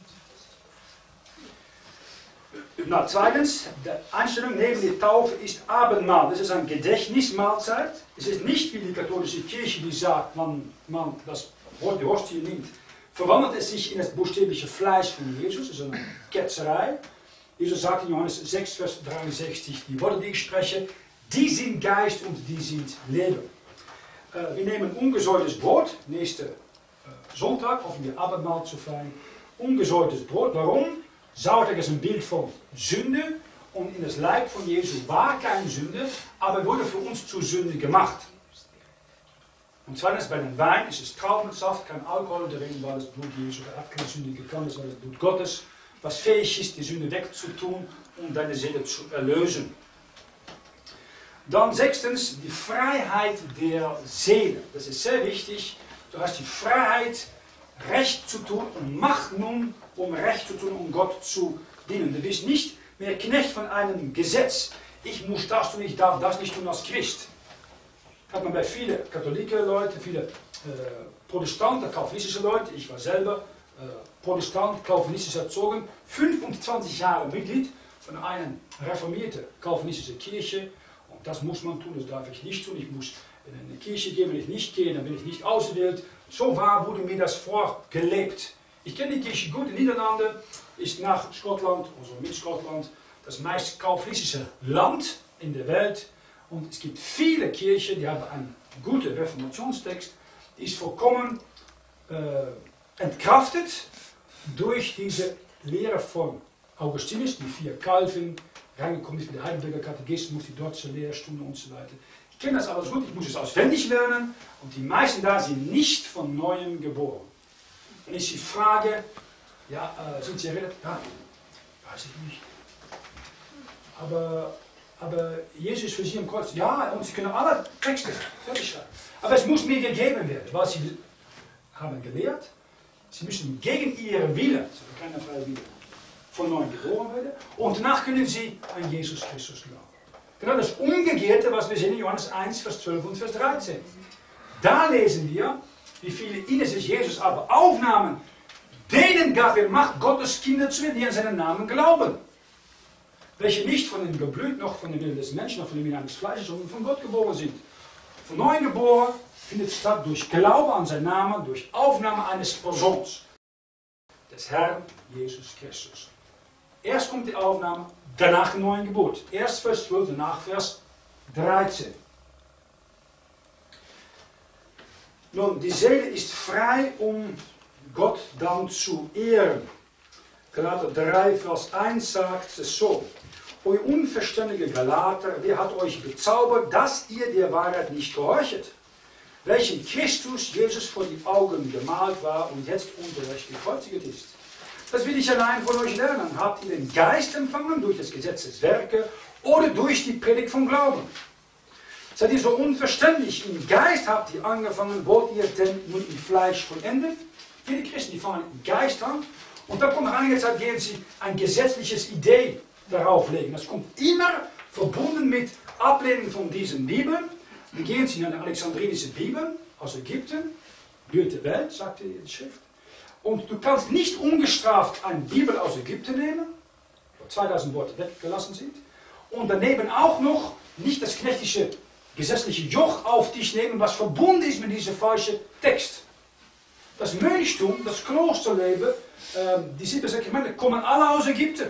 Speaker 1: Na, zweitens, die Einstellung neben der Taufe ist Abendmahl. Das ist eine Gedächtnismahlzeit. Es ist nicht wie die katholische Kirche, die sagt, man die Hostie nimmt, verwandelt es sich in das buchstäbliche Fleisch von Jesus. Das ist eine Ketzerei. Jesus sagt in Johannes 6, Vers 63, die Worte, die ich spreche, die sind Geist und die sind Leben. Wir nehmen ungesäuertes Brot, nächste Sonntag, hoffen wir Abendmahl zu feiern. Ungesäuertes Brot, warum? Sauerteig ist ein Bild von Sünde und in das Leib von Jesu war keine Sünde, aber wurde für uns zu Sünde gemacht. Und zweitens bei dem Wein ist es Traubensaft, kein Alkohol drin, weil das Blut Jesu hat keine Sünde gekannt, das war das Blut Gottes, was fähig ist, die Sünde wegzutun und deine Seele zu erlösen. Dann sechstens, die Freiheit der Seele. Das ist sehr wichtig. Du hast die Freiheit, Recht zu tun und Macht nun, um Recht zu tun, um Gott zu dienen. Du bist nicht mehr Knecht von einem Gesetz. Ich muss das tun, ich darf das nicht tun als Christ. Hat man bei vielen katholischen Leuten, viele Protestanten, kalvinistische Leute, ich war selber Protestant, kalvinistisch erzogen, 25 Jahre Mitglied von einer reformierten kalvinistischen Kirche. Und das muss man tun, das darf ich nicht tun. Ich muss in eine Kirche gehen, wenn ich nicht gehe, dann bin ich nicht ausgewählt. So wurde mir das vorgelebt. Ich kenne die Kirche gut. In Niederlande ist nach Schottland, also mit Schottland, das meist kalvinistische Land in der Welt. Und es gibt viele Kirchen, die haben einen guten Reformationstext, die ist vollkommen entkraftet durch diese Lehre von Augustinus, die 4 Calvin, reingekommen ist mit der Heidelberger Katechismus, die deutsche Lehrstunde und so weiter. Ich kenne das alles gut, ich muss es auswendig lernen und die meisten da sind nicht von Neuem geboren. Wenn ich sie frage, ja, sind sie errettet? Ja, weiß ich nicht. Aber Jesus ist für sie am Kreuz. Ja, und sie können alle Texte fertig schreiben. Aber es muss mir gegeben werden, weil sie haben gelehrt, sie müssen gegen ihre Wille, sie haben keine freie Wille, von neuem geboren werden. Und danach können sie an Jesus Christus glauben. Genau das Umgekehrte, was wir sehen in Johannes 1, Vers 12 und Vers 13. Da lesen wir, wie viele ihnen sich Jesus aber aufnahmen. Denen gab er Macht, Gottes Kinder zu werden, die an seinen Namen glauben. Welche nicht von dem Geblüt, noch von dem Willen des Menschen, noch von dem Willen des Fleisches, sondern von Gott geboren sind. Von neuem geboren findet statt durch Glaube an seinen Namen, durch Aufnahme eines Persons, des Herrn Jesus Christus. Erst kommt die Aufnahme, danach die neue Geburt. Erst Vers 12, danach Vers 13. Nun, die Seele ist frei, um Gott dann zu ehren. Galater 3, Vers 1 sagt es so. O unverständige Galater, wer hat euch bezaubert, dass ihr der Wahrheit nicht gehorchet? Welchen Christus Jesus vor die Augen gemalt war und jetzt ungerecht gekreuzigt ist. Das will ich allein von euch lernen. Habt ihr den Geist empfangen durch des Gesetzes Werke oder durch die Predigt vom Glauben? Seid ihr so unverständlich? Im Geist habt ihr angefangen, wollt ihr denn nun im Fleisch vollendet? Viele Christen, die fangen im Geist an und dann kommt nach einiger Zeit, gehen sie ein gesetzliches Idee darauf legen. Das kommt immer verbunden mit Ablehnen von diesen Bibeln. Dann gehen sie in eine alexandrinische Bibel aus Ägypten, Bild der Welt, sagt die Schrift. Und du kannst nicht ungestraft eine Bibel aus Ägypten nehmen, wo 2000 Worte weggelassen sind, und daneben auch noch nicht das knechtische gesetzliche Joch auf dich nehmen, was verbunden ist mit diesem falschen Text. Das Mönchtum, das Klosterleben, die 7 Sakramente kommen alle aus Ägypten.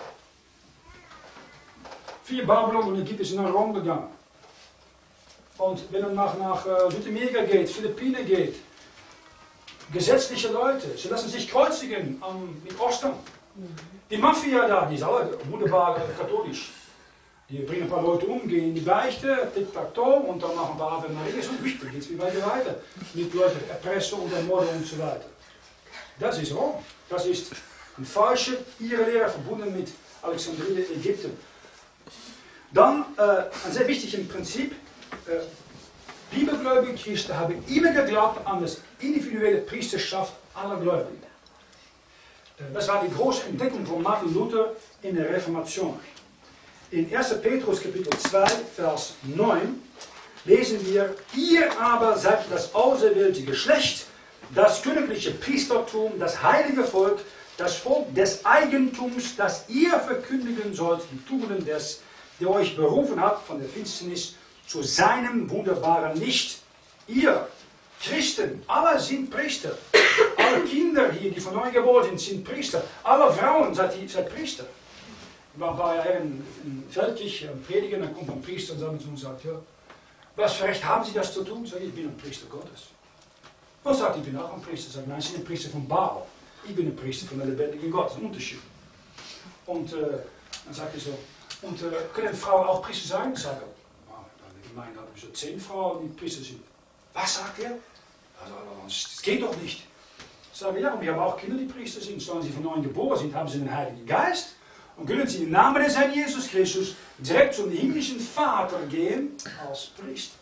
Speaker 1: 4 Babylon und Ägypten sind nach Rom gegangen. Und wenn man nach Südamerika geht, Philippinen geht, gesetzliche Leute, sie lassen sich kreuzigen mit Ostern. Die Mafia da, die ist alle wunderbar katholisch. Die bringen ein paar Leute um, gehen in die Beichte, Tic-Tac-Toe und dann machen wir Ave Maria und dann geht es wieder weiter. Mit Leuten erpressen und ermorden und so weiter. Das ist Rom. Das ist eine falsche Irrlehre verbunden mit Alexandria, Ägypten. Dann ein sehr wichtiges Prinzip. Bibelgläubige Christen haben immer geglaubt an das individuelle Priesterschaft aller Gläubigen. Das war die große Entdeckung von Martin Luther in der Reformation. In 1. Petrus Kapitel 2, Vers 9 lesen wir, ihr aber seid das auserwählte Geschlecht, das königliche Priestertum, das heilige Volk, das Volk des Eigentums, das ihr verkündigen sollt, die Tugenden des, der euch berufen hat von der Finsternis zu seinem wunderbaren Licht. Ihr Christen, alle sind Priester. Alle Kinder hier, die von neu geboren sind, sind Priester. Alle Frauen seid Priester. Ich war ja in Feldkirch predigen, dann kommt ein Priester und sagt, ja, was für Recht haben Sie das zu tun? Sag ich, bin ein Priester Gottes. Was sagt, ich bin auch ein Priester? Sagt, nein, Sie sind ein Priester von Baal. Ich bin ein Priester von der lebendigen Gott. Das ist ein Unterschied. Und dann sagt er so, und können Frauen auch Priester sein? Ich sage, in der Gemeinde haben wir so 10 Frauen, die Priester sind. Was sagt er? Das geht doch nicht. Ich sage, ja, und wir haben auch Kinder, die Priester sind. Sollen sie von neuem geboren sind, haben sie den Heiligen Geist. Und können sie im Namen des Herrn Jesus Christus direkt zum himmlischen Vater gehen als Priester.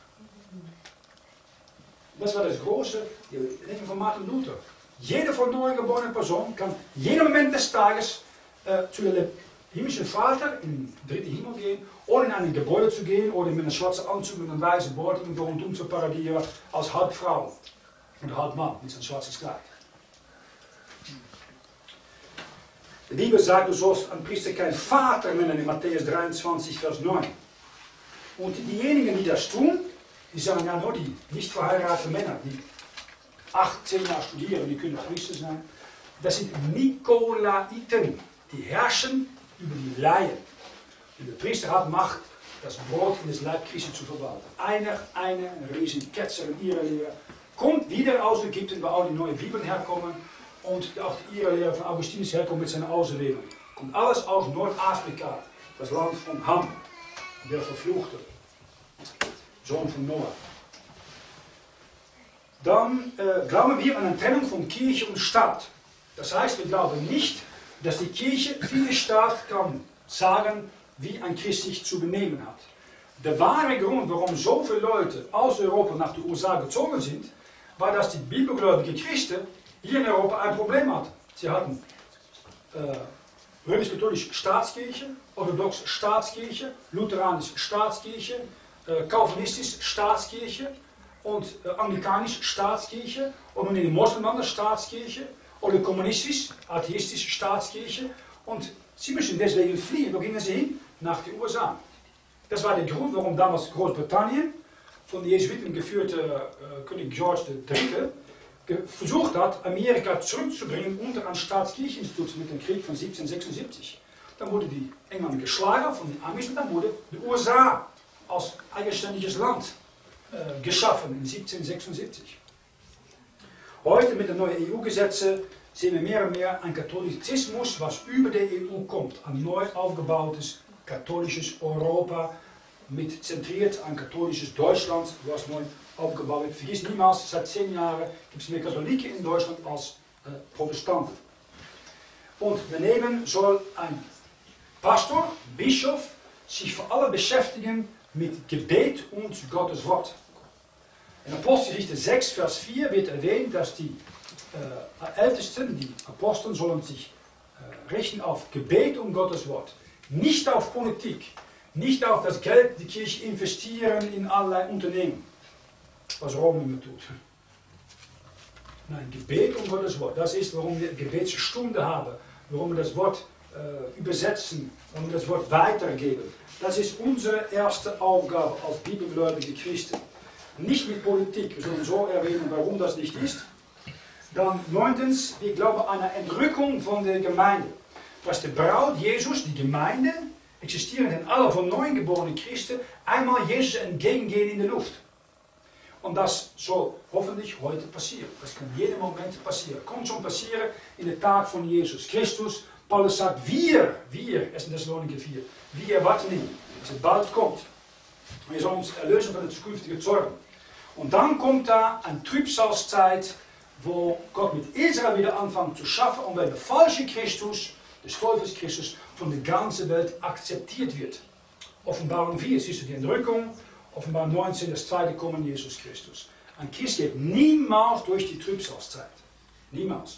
Speaker 1: Das war das große Denken von Martin Luther. Jede von neu geborene Person kann jeden Moment des Tages zu dem himmlischen Vater in den dritten Himmel gehen, oder in ein Gebäude zu gehen, oder mit einem schwarzen Anzug und einem weißen Bord irgendwo rundum zu paradieren, als halb Frau oder halb Mann mit seinem schwarzes Kleid. Die Bibel sagt, du sollst einen Priester kein Vater nennen in Matthäus 23, Vers 9. Und diejenigen, die das tun, die sagen, ja, nur die nicht verheirateten Männer, die 18 Jahre studieren, die können Priester sein, das sind Nikolaiten, die herrschen über die Laien. Und der Priester hat Macht, das Brot in das Leib Christi zu verwalten. Eine riesen Ketzer in ihrer Lehre kommt wieder aus Ägypten, wo auch die neuen Bibeln herkommen. Und auch die Irrlehre von Augustinus herkommt mit seiner Auserwählung. Kommt alles aus Nordafrika, das Land von Ham, der Verfluchte, Sohn von Noah. Dann glauben wir an eine Trennung von Kirche und Staat. Das heißt, wir glauben nicht, dass die Kirche für den Staat kann sagen, wie ein Christ sich zu benehmen hat. Der wahre Grund, warum so viele Leute aus Europa nach den USA gezogen sind, war, dass die bibelgläubigen Christen hier in Europa ein Problem hatten. Sie hatten römisch-katholische Staatskirche, orthodoxe Staatskirche, lutheranische Staatskirche, kalvinistische Staatskirche, und anglikanisch Staatskirche oder in den Moslemländern Staatskirche oder kommunistisch, atheistische Staatskirche und sie müssen deswegen fliehen. Wo gingen sie hin? Nach den USA. Das war der Grund, warum damals Großbritannien von den Jesuiten geführte König George III. Versucht hat, Amerika zurückzubringen unter ein Staatskircheninstitut mit dem Krieg von 1776. Dann wurde die England geschlagen von den Amis und dann wurde die USA als eigenständiges Land geschaffen in 1776. Heute mit den neuen EU-Gesetzen sehen wir mehr und mehr ein Katholizismus, was über die EU kommt. Ein neu aufgebautes katholisches Europa mit zentriert ein katholisches Deutschland, was neu aufgebaut wird. Vergiss niemals, seit 10 Jahren gibt es mehr Katholiken in Deutschland als Protestanten. Und daneben soll ein Pastor, Bischof, sich vor allem beschäftigen mit Gebet und Gottes Wort. In Apostelgeschichte 6, Vers 4 wird erwähnt, dass die Ältesten, die Aposteln, sollen sich richten auf Gebet und Gottes Wort. Nicht auf Politik, nicht auf das Geld, die Kirche investieren in allerlei Unternehmen, was Rom immer tut. Nein, Gebet und Gottes Wort, das ist, warum wir Gebetsstunde haben, warum wir das Wort übersetzen und das Wort weitergeben. Das ist unsere erste Aufgabe als bibelgläubige Christen. Nicht mit Politik, wir sollen so erwähnen, warum das nicht ist. Dann 9. wir glauben an eine Entrückung von der Gemeinde. Dass die Braut Jesus, die Gemeinde, existieren in alle von neu geborenen Christen, einmal Jesus entgegengehen in der Luft. Und das soll hoffentlich heute passieren. Das kann jeden Moment passieren. Kommt schon passieren in der Tag von Jesus Christus. Paulus sagt, wir, 1. Thessaloniker 4, wir erwarten ihn, dass er bald kommt. Wir sollen uns erlösen von den zukünftigen Zorn. Und dann kommt da eine Trübsalzeit, wo Gott mit Israel wieder anfängt zu schaffen und wenn der falsche Christus, des Teufels Christus, von der ganzen Welt akzeptiert wird. Offenbarung 4, siehst du die Entrückung, Offenbarung 19, das zweite Kommen Jesus Christus. Ein Christ geht niemals durch die Trübsalzeit. Niemals.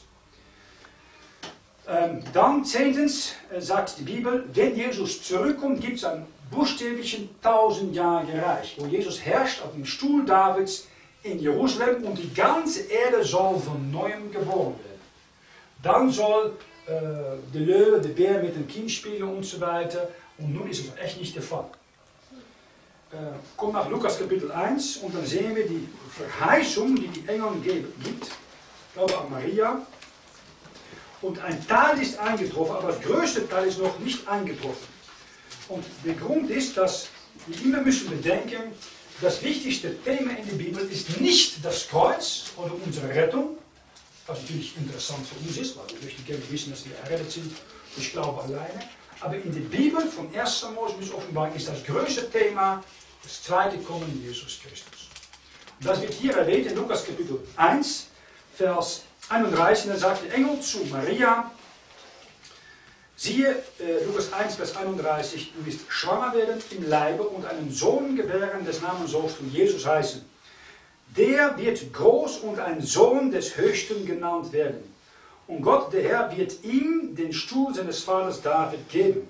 Speaker 1: Dann 10. sagt die Bibel, wenn Jesus zurückkommt, gibt es ein buchstäblichen 1000-jähriges Reich, wo Jesus herrscht auf dem Stuhl Davids in Jerusalem und die ganze Erde soll von neuem geboren werden. Dann soll der Löwe, der Bär mit dem Kind spielen und so weiter. Und nun ist es echt nicht der Fall. Kommt nach Lukas Kapitel 1 und dann sehen wir die Verheißung, die die Engel gibt. Ich glaube an Maria. Und ein Teil ist eingetroffen, aber der größte Teil ist noch nicht eingetroffen. Und der Grund ist, dass wir immer müssen bedenken, das wichtigste Thema in der Bibel ist nicht das Kreuz oder unsere Rettung, was natürlich interessant für uns ist, weil wir möchten gerne wissen, dass wir errettet sind durch Glaube alleine. Aber in der Bibel, von 1. Mose bis Offenbarung, ist das größte Thema das zweite Kommen Jesus Christus. Und das wird hier erwähnt in Lukas Kapitel 1, Vers 31, da sagt der Engel zu Maria, siehe, Lukas 1, Vers 31, du wirst schwanger werden im Leibe und einen Sohn gebären, des Namens sollst du Jesus heißen. Der wird groß und ein Sohn des Höchsten genannt werden. Und Gott, der Herr, wird ihm den Stuhl seines Vaters David geben.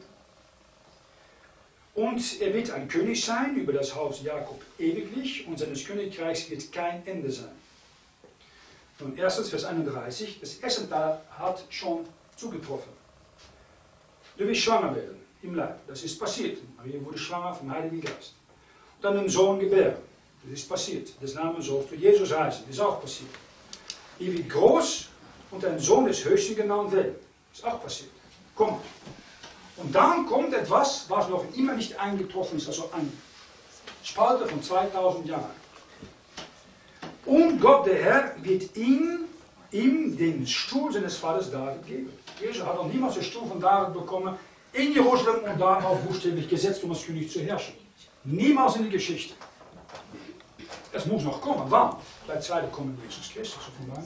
Speaker 1: Und er wird ein König sein über das Haus Jakob ewiglich und seines Königreichs wird kein Ende sein. Nun, erstens Vers 31, das erste Teil hat schon zugetroffen. Du wirst schwanger werden im Leib, das ist passiert. Maria wurde schwanger vom Heiligen Geist. Und dann einen Sohn gebären, das ist passiert. Des Namens sollst du Jesus heißen, das ist auch passiert. Er wird groß und ein Sohn des Höchsten genannt werden, das ist auch passiert. Kommt. Und dann kommt etwas, was noch immer nicht eingetroffen ist, also eine Spalte von 2000 Jahren. Und Gott, der Herr, wird ihm den Stuhl seines Vaters David geben. Jesus hat noch niemals den Stuhl von David bekommen, in Jerusalem und darauf buchstäblich gesetzt, um als König zu herrschen. Niemals in der Geschichte. Es muss noch kommen. Wann? Bei zweite Kommen Jesus Christus.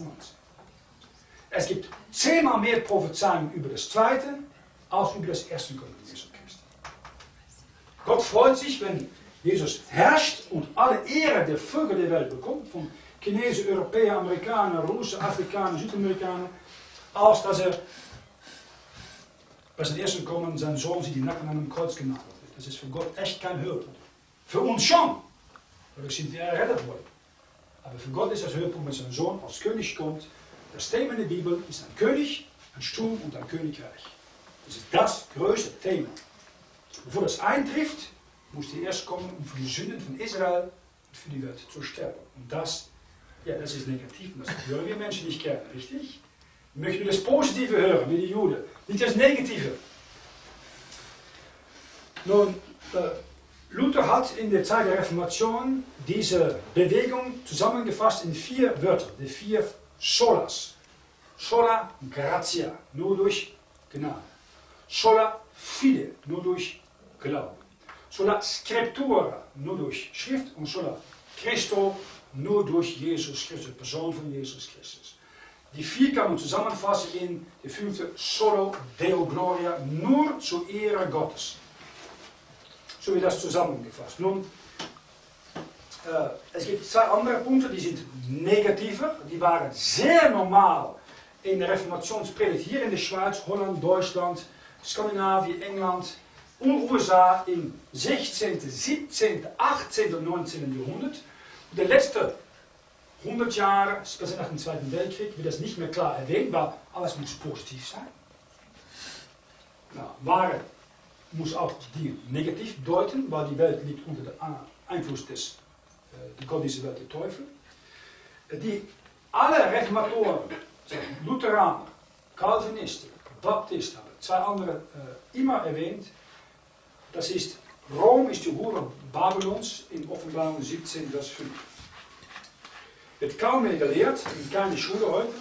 Speaker 1: Es gibt 10-mal mehr Prophezeiungen über das zweite, als über das erste Kommen Jesus Christus. Gott freut sich, wenn Jesus herrscht und alle Ehre der Völker der Welt bekommt, von Chinesen, Europäer, Amerikaner, Russen, Afrikaner, Südamerikaner, als dass er bei seinem ersten Kommen sein Sohn sie die Nacken an einem Kreuz genagelt wird. Das ist für Gott echt kein Höhepunkt. Für uns schon, dadurch sind wir errettet worden. Aber für Gott ist das Höhepunkt, wenn sein Sohn als König kommt. Das Thema in der Bibel ist ein König, ein Sturm und ein Königreich. Das ist das größte Thema. Bevor das eintrifft, muss er erst kommen, um für die Sünden von Israel und für die Welt zu sterben. Und das, ja, das ist negativ. Und das hören wir Menschen nicht gerne, richtig? Wir möchten nur das Positive hören, wie die Juden, nicht das Negative. Nun, Luther hat in der Zeit der Reformation diese Bewegung zusammengefasst in 4 Wörter, die 4 Solas. Sola gratia, nur durch Gnade. Sola fide, nur durch Glauben. Sola scriptura, nur durch Schrift. Und sola Christo, nur durch Jesus Christus, die Person von Jesus Christus. Die 4 kann man zusammenfassen in de 5. Solo Deo Gloria, nur zur Ehre Gottes. So wird das zusammengefasst. Nun, es gibt 2 andere Punkte, die sind negativer. Die waren sehr normal in der Reformationspredigt hier in der Schweiz, Holland, Deutschland, Skandinavien, England und USA im 16., 17., 18. und 19. Jahrhundert. De letzten 100 Jahre, speziell nach dem Zweiten Weltkrieg, wird das nicht mehr klar erwähnt, weil alles muss positiv sein. Ware muss auch die Dinge negativ deuten, weil die Welt liegt unter dem Einfluss des Gott dieser Welt, der Teufel. Alle Reformatoren, Lutheraner, Calvinisten, Baptisten, haben 2 andere immer erwähnt. Das ist, Rom ist die Hure Babylons in Offenbarung 17, Vers 5. Wird kaum mehr gelehrt, in keine Schule heute.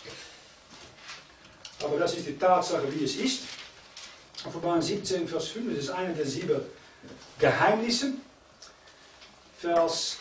Speaker 1: Aber das ist die Tatsache, wie es ist. Offenbarung 17, Vers 5, das ist einer der 7 Geheimnisse. Vers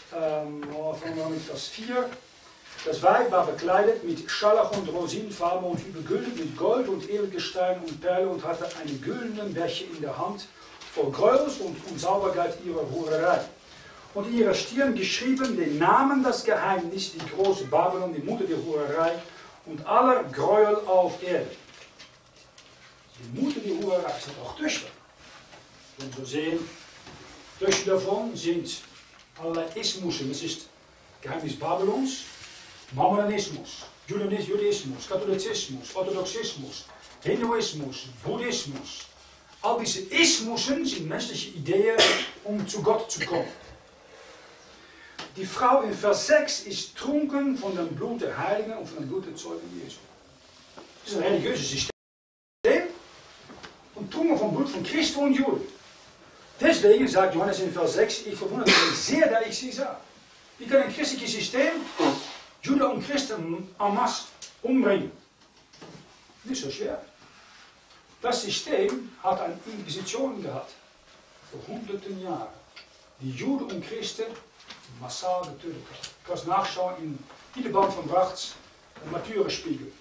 Speaker 1: 4. Das Weib war bekleidet mit Scharlach und Rosinenfarbe und übergüldet mit Gold und Edelgestein und Perle und hatte einen güldenen Becher in der Hand, voll Gräuels und Unsauberkeit ihrer Hurerei. Und in ihrer Stirn geschrieben den Namen, das Geheimnis, die große Babylon, die Mutter der Hurerei und aller Gräuel auf Erde. Die Mutter der Hurerei sind auch Töchter. Und wir sehen, Töchter davon sind allerlei Ismussen. Das ist Geheimnis Babylons, Mammonismus, Judaismus, Katholizismus, Orthodoxismus, Hinduismus, Buddhismus. All diese Ismussen sind menschliche Ideen, um zu Gott zu kommen. Die Frau in Vers 6 ist trunken von dem Blut der Heiligen und von dem Blut der Zeugen Jesu. Das ist ein religiöses System und trunken vom Blut von Christus und Juden. Deswegen sagt Johannes in Vers 6, ich verwundere mich sehr, dass ich sie sah. Wie kann ein christliches System Juden und Christen en masse umbringen? Nicht so schwer. Das System hat eine Inquisition gehabt, vor hunderten Jahren, die Juden und Christen massal getötet hat. Ich kann es nachschauen in die Band von Brachts Martyrenspiegel.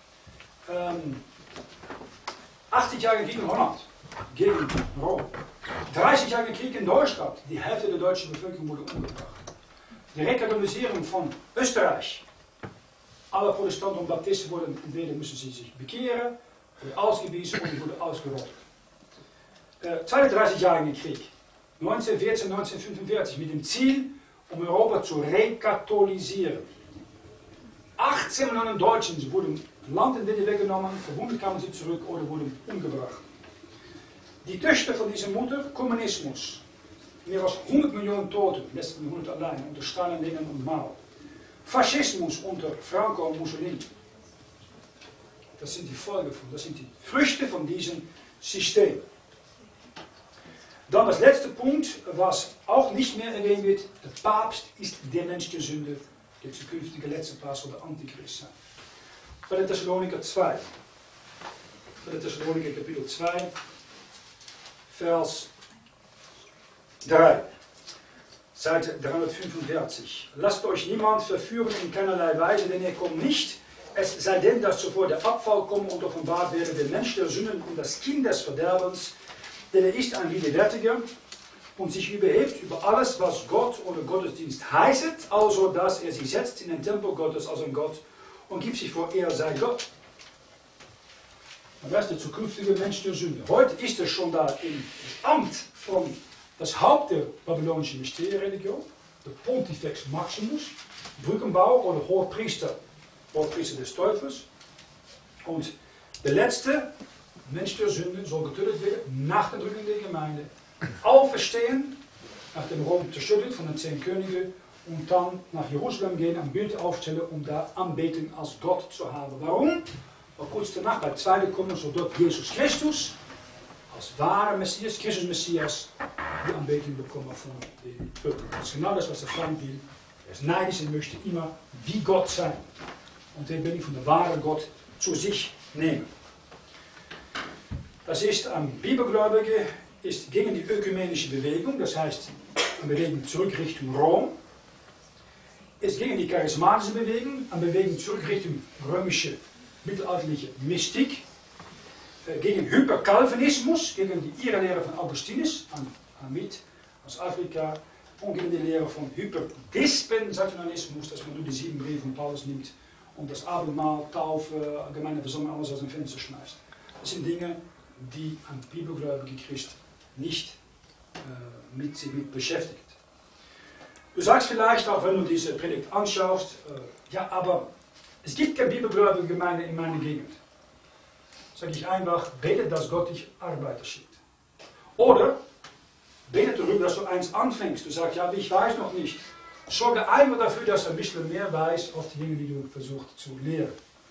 Speaker 1: 80 Jahre Krieg in Holland gegen Rom. 30 Jahre Krieg in Deutschland. Die Hälfte der deutschen Bevölkerung wurde umgebracht. Die Rekatholisierung von Österreich. Alle Protestanten und Baptisten wurden, entweder müssen sie sich bekehren, wurden ausgewiesen oder wurden ausgerottet. 32 Jahre Krieg. 1914, 1945 mit dem Ziel, um Europa zu rekatholisieren. 18 Millionen Deutschen wurden Land in Witten weggenommen, verwundet kamen sie zurück oder wurden umgebracht. Die Töchter von dieser Mutter, Kommunismus. Mehr als 100 Millionen Toten, letzten Jahrhundert allein, unter Stalin, Lenin und Mao. Faschismus unter Franco und Mussolini. Das sind die Folgen von, das sind die Früchte von diesem System. Dann das letzte Punkt, was auch nicht mehr erwähnt wird, der Papst ist der Mensch der Sünde, der zukünftige letzte Papst soll der Antichrist sein. 2. Thessaloniker 2. 2. Thessaloniker Kapitel 2, Vers 3. Seite 345. Lasst euch niemand verführen in keinerlei Weise, denn er kommt nicht, es sei denn, dass zuvor der Abfall komme und offenbart werde, der Mensch der Sünden und das Kind des Verderbens, denn er ist ein Widerwärtiger und sich überhebt über alles, was Gott oder Gottesdienst heißt, also dass er sich setzt in den Tempel Gottes als ein Gott und gibt sich vor, er sei Gott. Und das ist der zukünftige Mensch der Sünde. Heute ist er schon da im Amt von das Haupt der babylonischen Mysterienreligion. der Pontifex Maximus, Brückenbauer oder Hohepriester des Teufels. Und der letzte Mensch der Sünde soll getötet werden nach der Drückung der Gemeinde, auferstehen, nachdem Rom zerstört wird von den 10 Königen, und dann nach Jerusalem gehen, ein Bild aufstellen, um da Anbetung als Gott zu haben. Warum? Weil kurz danach bei 2. kommen soll dort Jesus Christus als wahre Messias, Christus Messias, die Anbetung bekommen von den Völkern. Das ist genau das, was der Feind will. Er ist neidisch und möchte immer wie Gott sein. Und den Bildung von der wahren Gott zu sich nehmen. Das ist ein Bibelgläubige, ist gegen die ökumenische Bewegung, das heißt, eine Bewegung zurück Richtung Rom. Ist gegen die charismatische Bewegung, eine Bewegung zurück Richtung römische, mittelalterliche Mystik. Gegen Hyperkalvinismus, gegen die Irrlehre von Augustinus, Amit aus Afrika. Und gegen die Lehre von Hyperdispensationalismus, dass man nur die 7 Briefe von Paulus nimmt und das Abendmahl, Taufe, allgemeine Versammlung, alles aus dem Fenster schmeißt. Das sind Dinge, die ein bibelgläubiger Christ nicht mit sich beschäftigt. Du sagst vielleicht, auch wenn du diese Predigt anschaust, ja, aber es gibt keine bibelgläubige Gemeinde in meiner Gegend. Sage ich einfach, bete, dass Gott dich Arbeiter schickt. Oder bete darüber, dass du eins anfängst. Du sagst, ja, ich weiß noch nicht. Sorge einfach dafür, dass du ein bisschen mehr weißt auf die Dinge, die du versuchst zu lehren.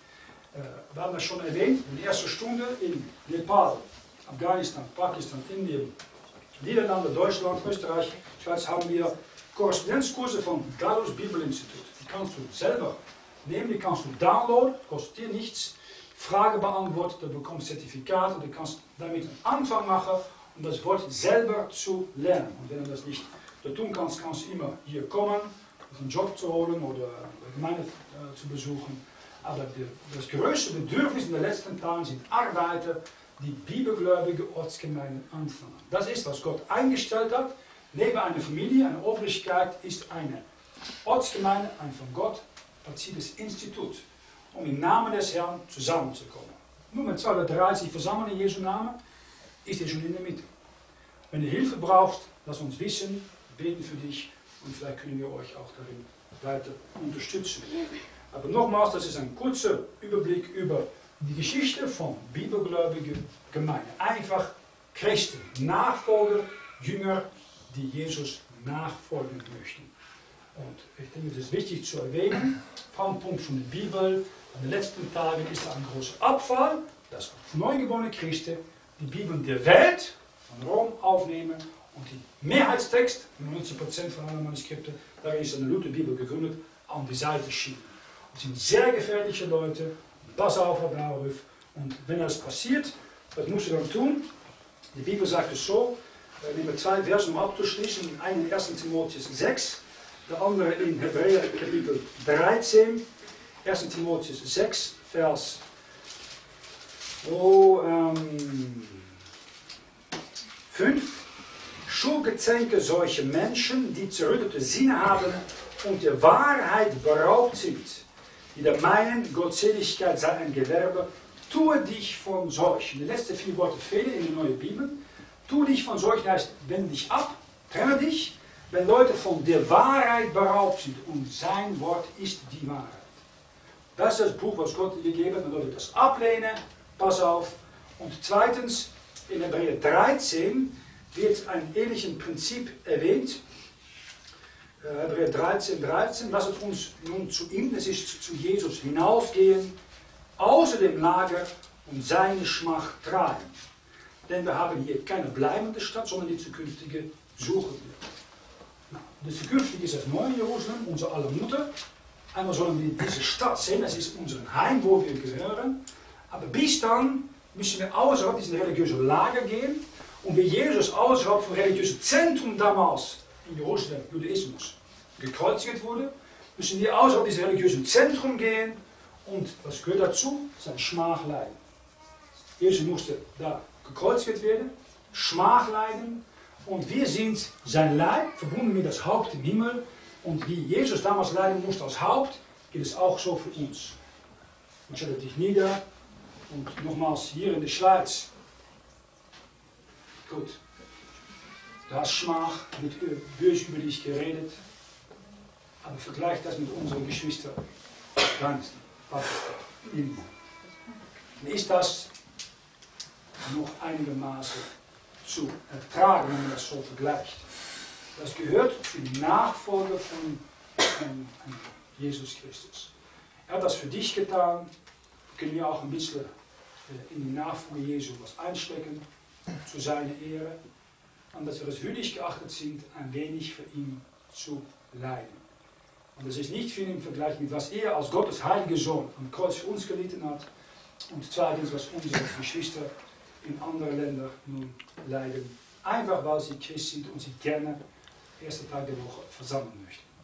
Speaker 1: Wir haben das schon erwähnt, in der ersten Stunde in Nepal, Afghanistan, Pakistan, Indien, Niederlande, Deutschland, Österreich, Schweiz haben wir Korrespondenzkurse vom Gallus Bibelinstitut. Die kannst du selber nehmen, die kannst du downloaden, kostet dir nichts. Fragen beantworten, du bekommst Zertifikate, du kannst damit einen Anfang machen, um das Wort selber zu lernen. Und wenn du das nicht tun kannst, kannst du immer hier kommen, einen Job zu holen oder die Gemeinde zu besuchen. Aber das größte Bedürfnis in den letzten Tagen sind Arbeiter, die bibelgläubige Ortsgemeinden anfangen. Das ist, was Gott eingestellt hat. Neben einer Familie, einer Obrigkeit, ist eine Ortsgemeinde ein von Gott erziehendes Institut, um im Namen des Herrn zusammenzukommen. Nur mit 2 oder 3 sich versammeln in Jesu Namen, ist er schon in der Mitte. Wenn du Hilfe brauchst, lass uns wissen, beten für dich und vielleicht können wir euch auch darin weiter unterstützen. Aber nochmals, das ist ein kurzer Überblick über die Geschichte von bibelgläubigen Gemeinden. Einfach Christen, Nachfolger, Jünger, die Jesus nachfolgen möchten. Und ich denke, es ist wichtig zu erwähnen, Punkt von der Bibel, in den letzten Tagen ist da ein großer Abfall, dass neugeborene Christen die Bibel der Welt von Rom aufnehmen und die Mehrheitstext, 90% von allen Manuskripten, da ist eine Lutherbibel gegründet, an die Seite schieben. Das sind sehr gefährliche Leute, pass auf darauf. Und wenn das passiert, was musst du dann tun? Die Bibel sagt es so, wir nehmen 2 Versen, um abzuschließen, einen in 1. Timotheus 6, der andere in Hebräer Kapitel 13, 1. Timotheus 6, Vers 5. Schulgezänke solche Menschen, die zerrüttete Sinne haben und der Wahrheit beraubt sind, die da meinen, Gottseligkeit sei ein Gewerbe, tue dich von solchen. Die letzten 4 Worte fehlen in der neuen Bibel. Tue dich von solchen heißt, wende dich ab, trenne dich, wenn Leute von der Wahrheit beraubt sind. Und sein Wort ist die Wahrheit. Das ist das Buch, was Gott dir gegeben hat. Wenn Leute das ablehnen, pass auf. Und zweitens, in Hebräer 13 wird ein ähnliches Prinzip erwähnt. Hebräer 13, 13, lasst uns nun zu ihm, das ist zu Jesus, hinausgehen, außer dem Lager und seine Schmach tragen. Denn wir haben hier keine bleibende Stadt, sondern die zukünftige suchen wir. Das zukünftige ist das neue Jerusalem, unsere aller Mutter. Einmal sollen wir diese Stadt sehen, das ist unser Heim, wo wir gehören. Aber bis dann müssen wir außerhalb dieses religiösen Lager gehen. Und wie Jesus außerhalb vom religiösen Zentrum damals in Jerusalem, Judaismus, gekreuzigt wurde, müssen wir außerhalb dieses religiösen Zentrum gehen. Und was gehört dazu? Sein Schmach leiden. Jesus musste da gekreuzigt werden, Schmach leiden. Und wir sind sein Leib, verbunden mit das Haupt im Himmel. Und wie Jesus damals leiden musste als Haupt, geht es auch so für uns. Man stellt dich nieder. Und nochmals hier in der Schweiz. Gut. Du hast Schmach, wird böse über dich geredet. Aber vergleich das mit unseren Geschwistern ganz in. Ist das noch einigermaßen zu ertragen, wenn man das so vergleicht? Das gehört zu den Nachfolger von Jesus Christus. Er hat das für dich getan. Können wir auch ein bisschen in die Nachfolge Jesu was einstecken, zu seiner Ehre. Und dass wir es würdig geachtet sind, ein wenig für ihn zu leiden. Und das ist nicht viel im Vergleich mit was er als Gottes heilige Sohn am Kreuz für uns gelitten hat. Und zweitens, was unsere Geschwister in anderen Ländern nun leiden. Einfach weil sie Christ sind und sich gerne den ersten Tag der Woche versammeln möchten.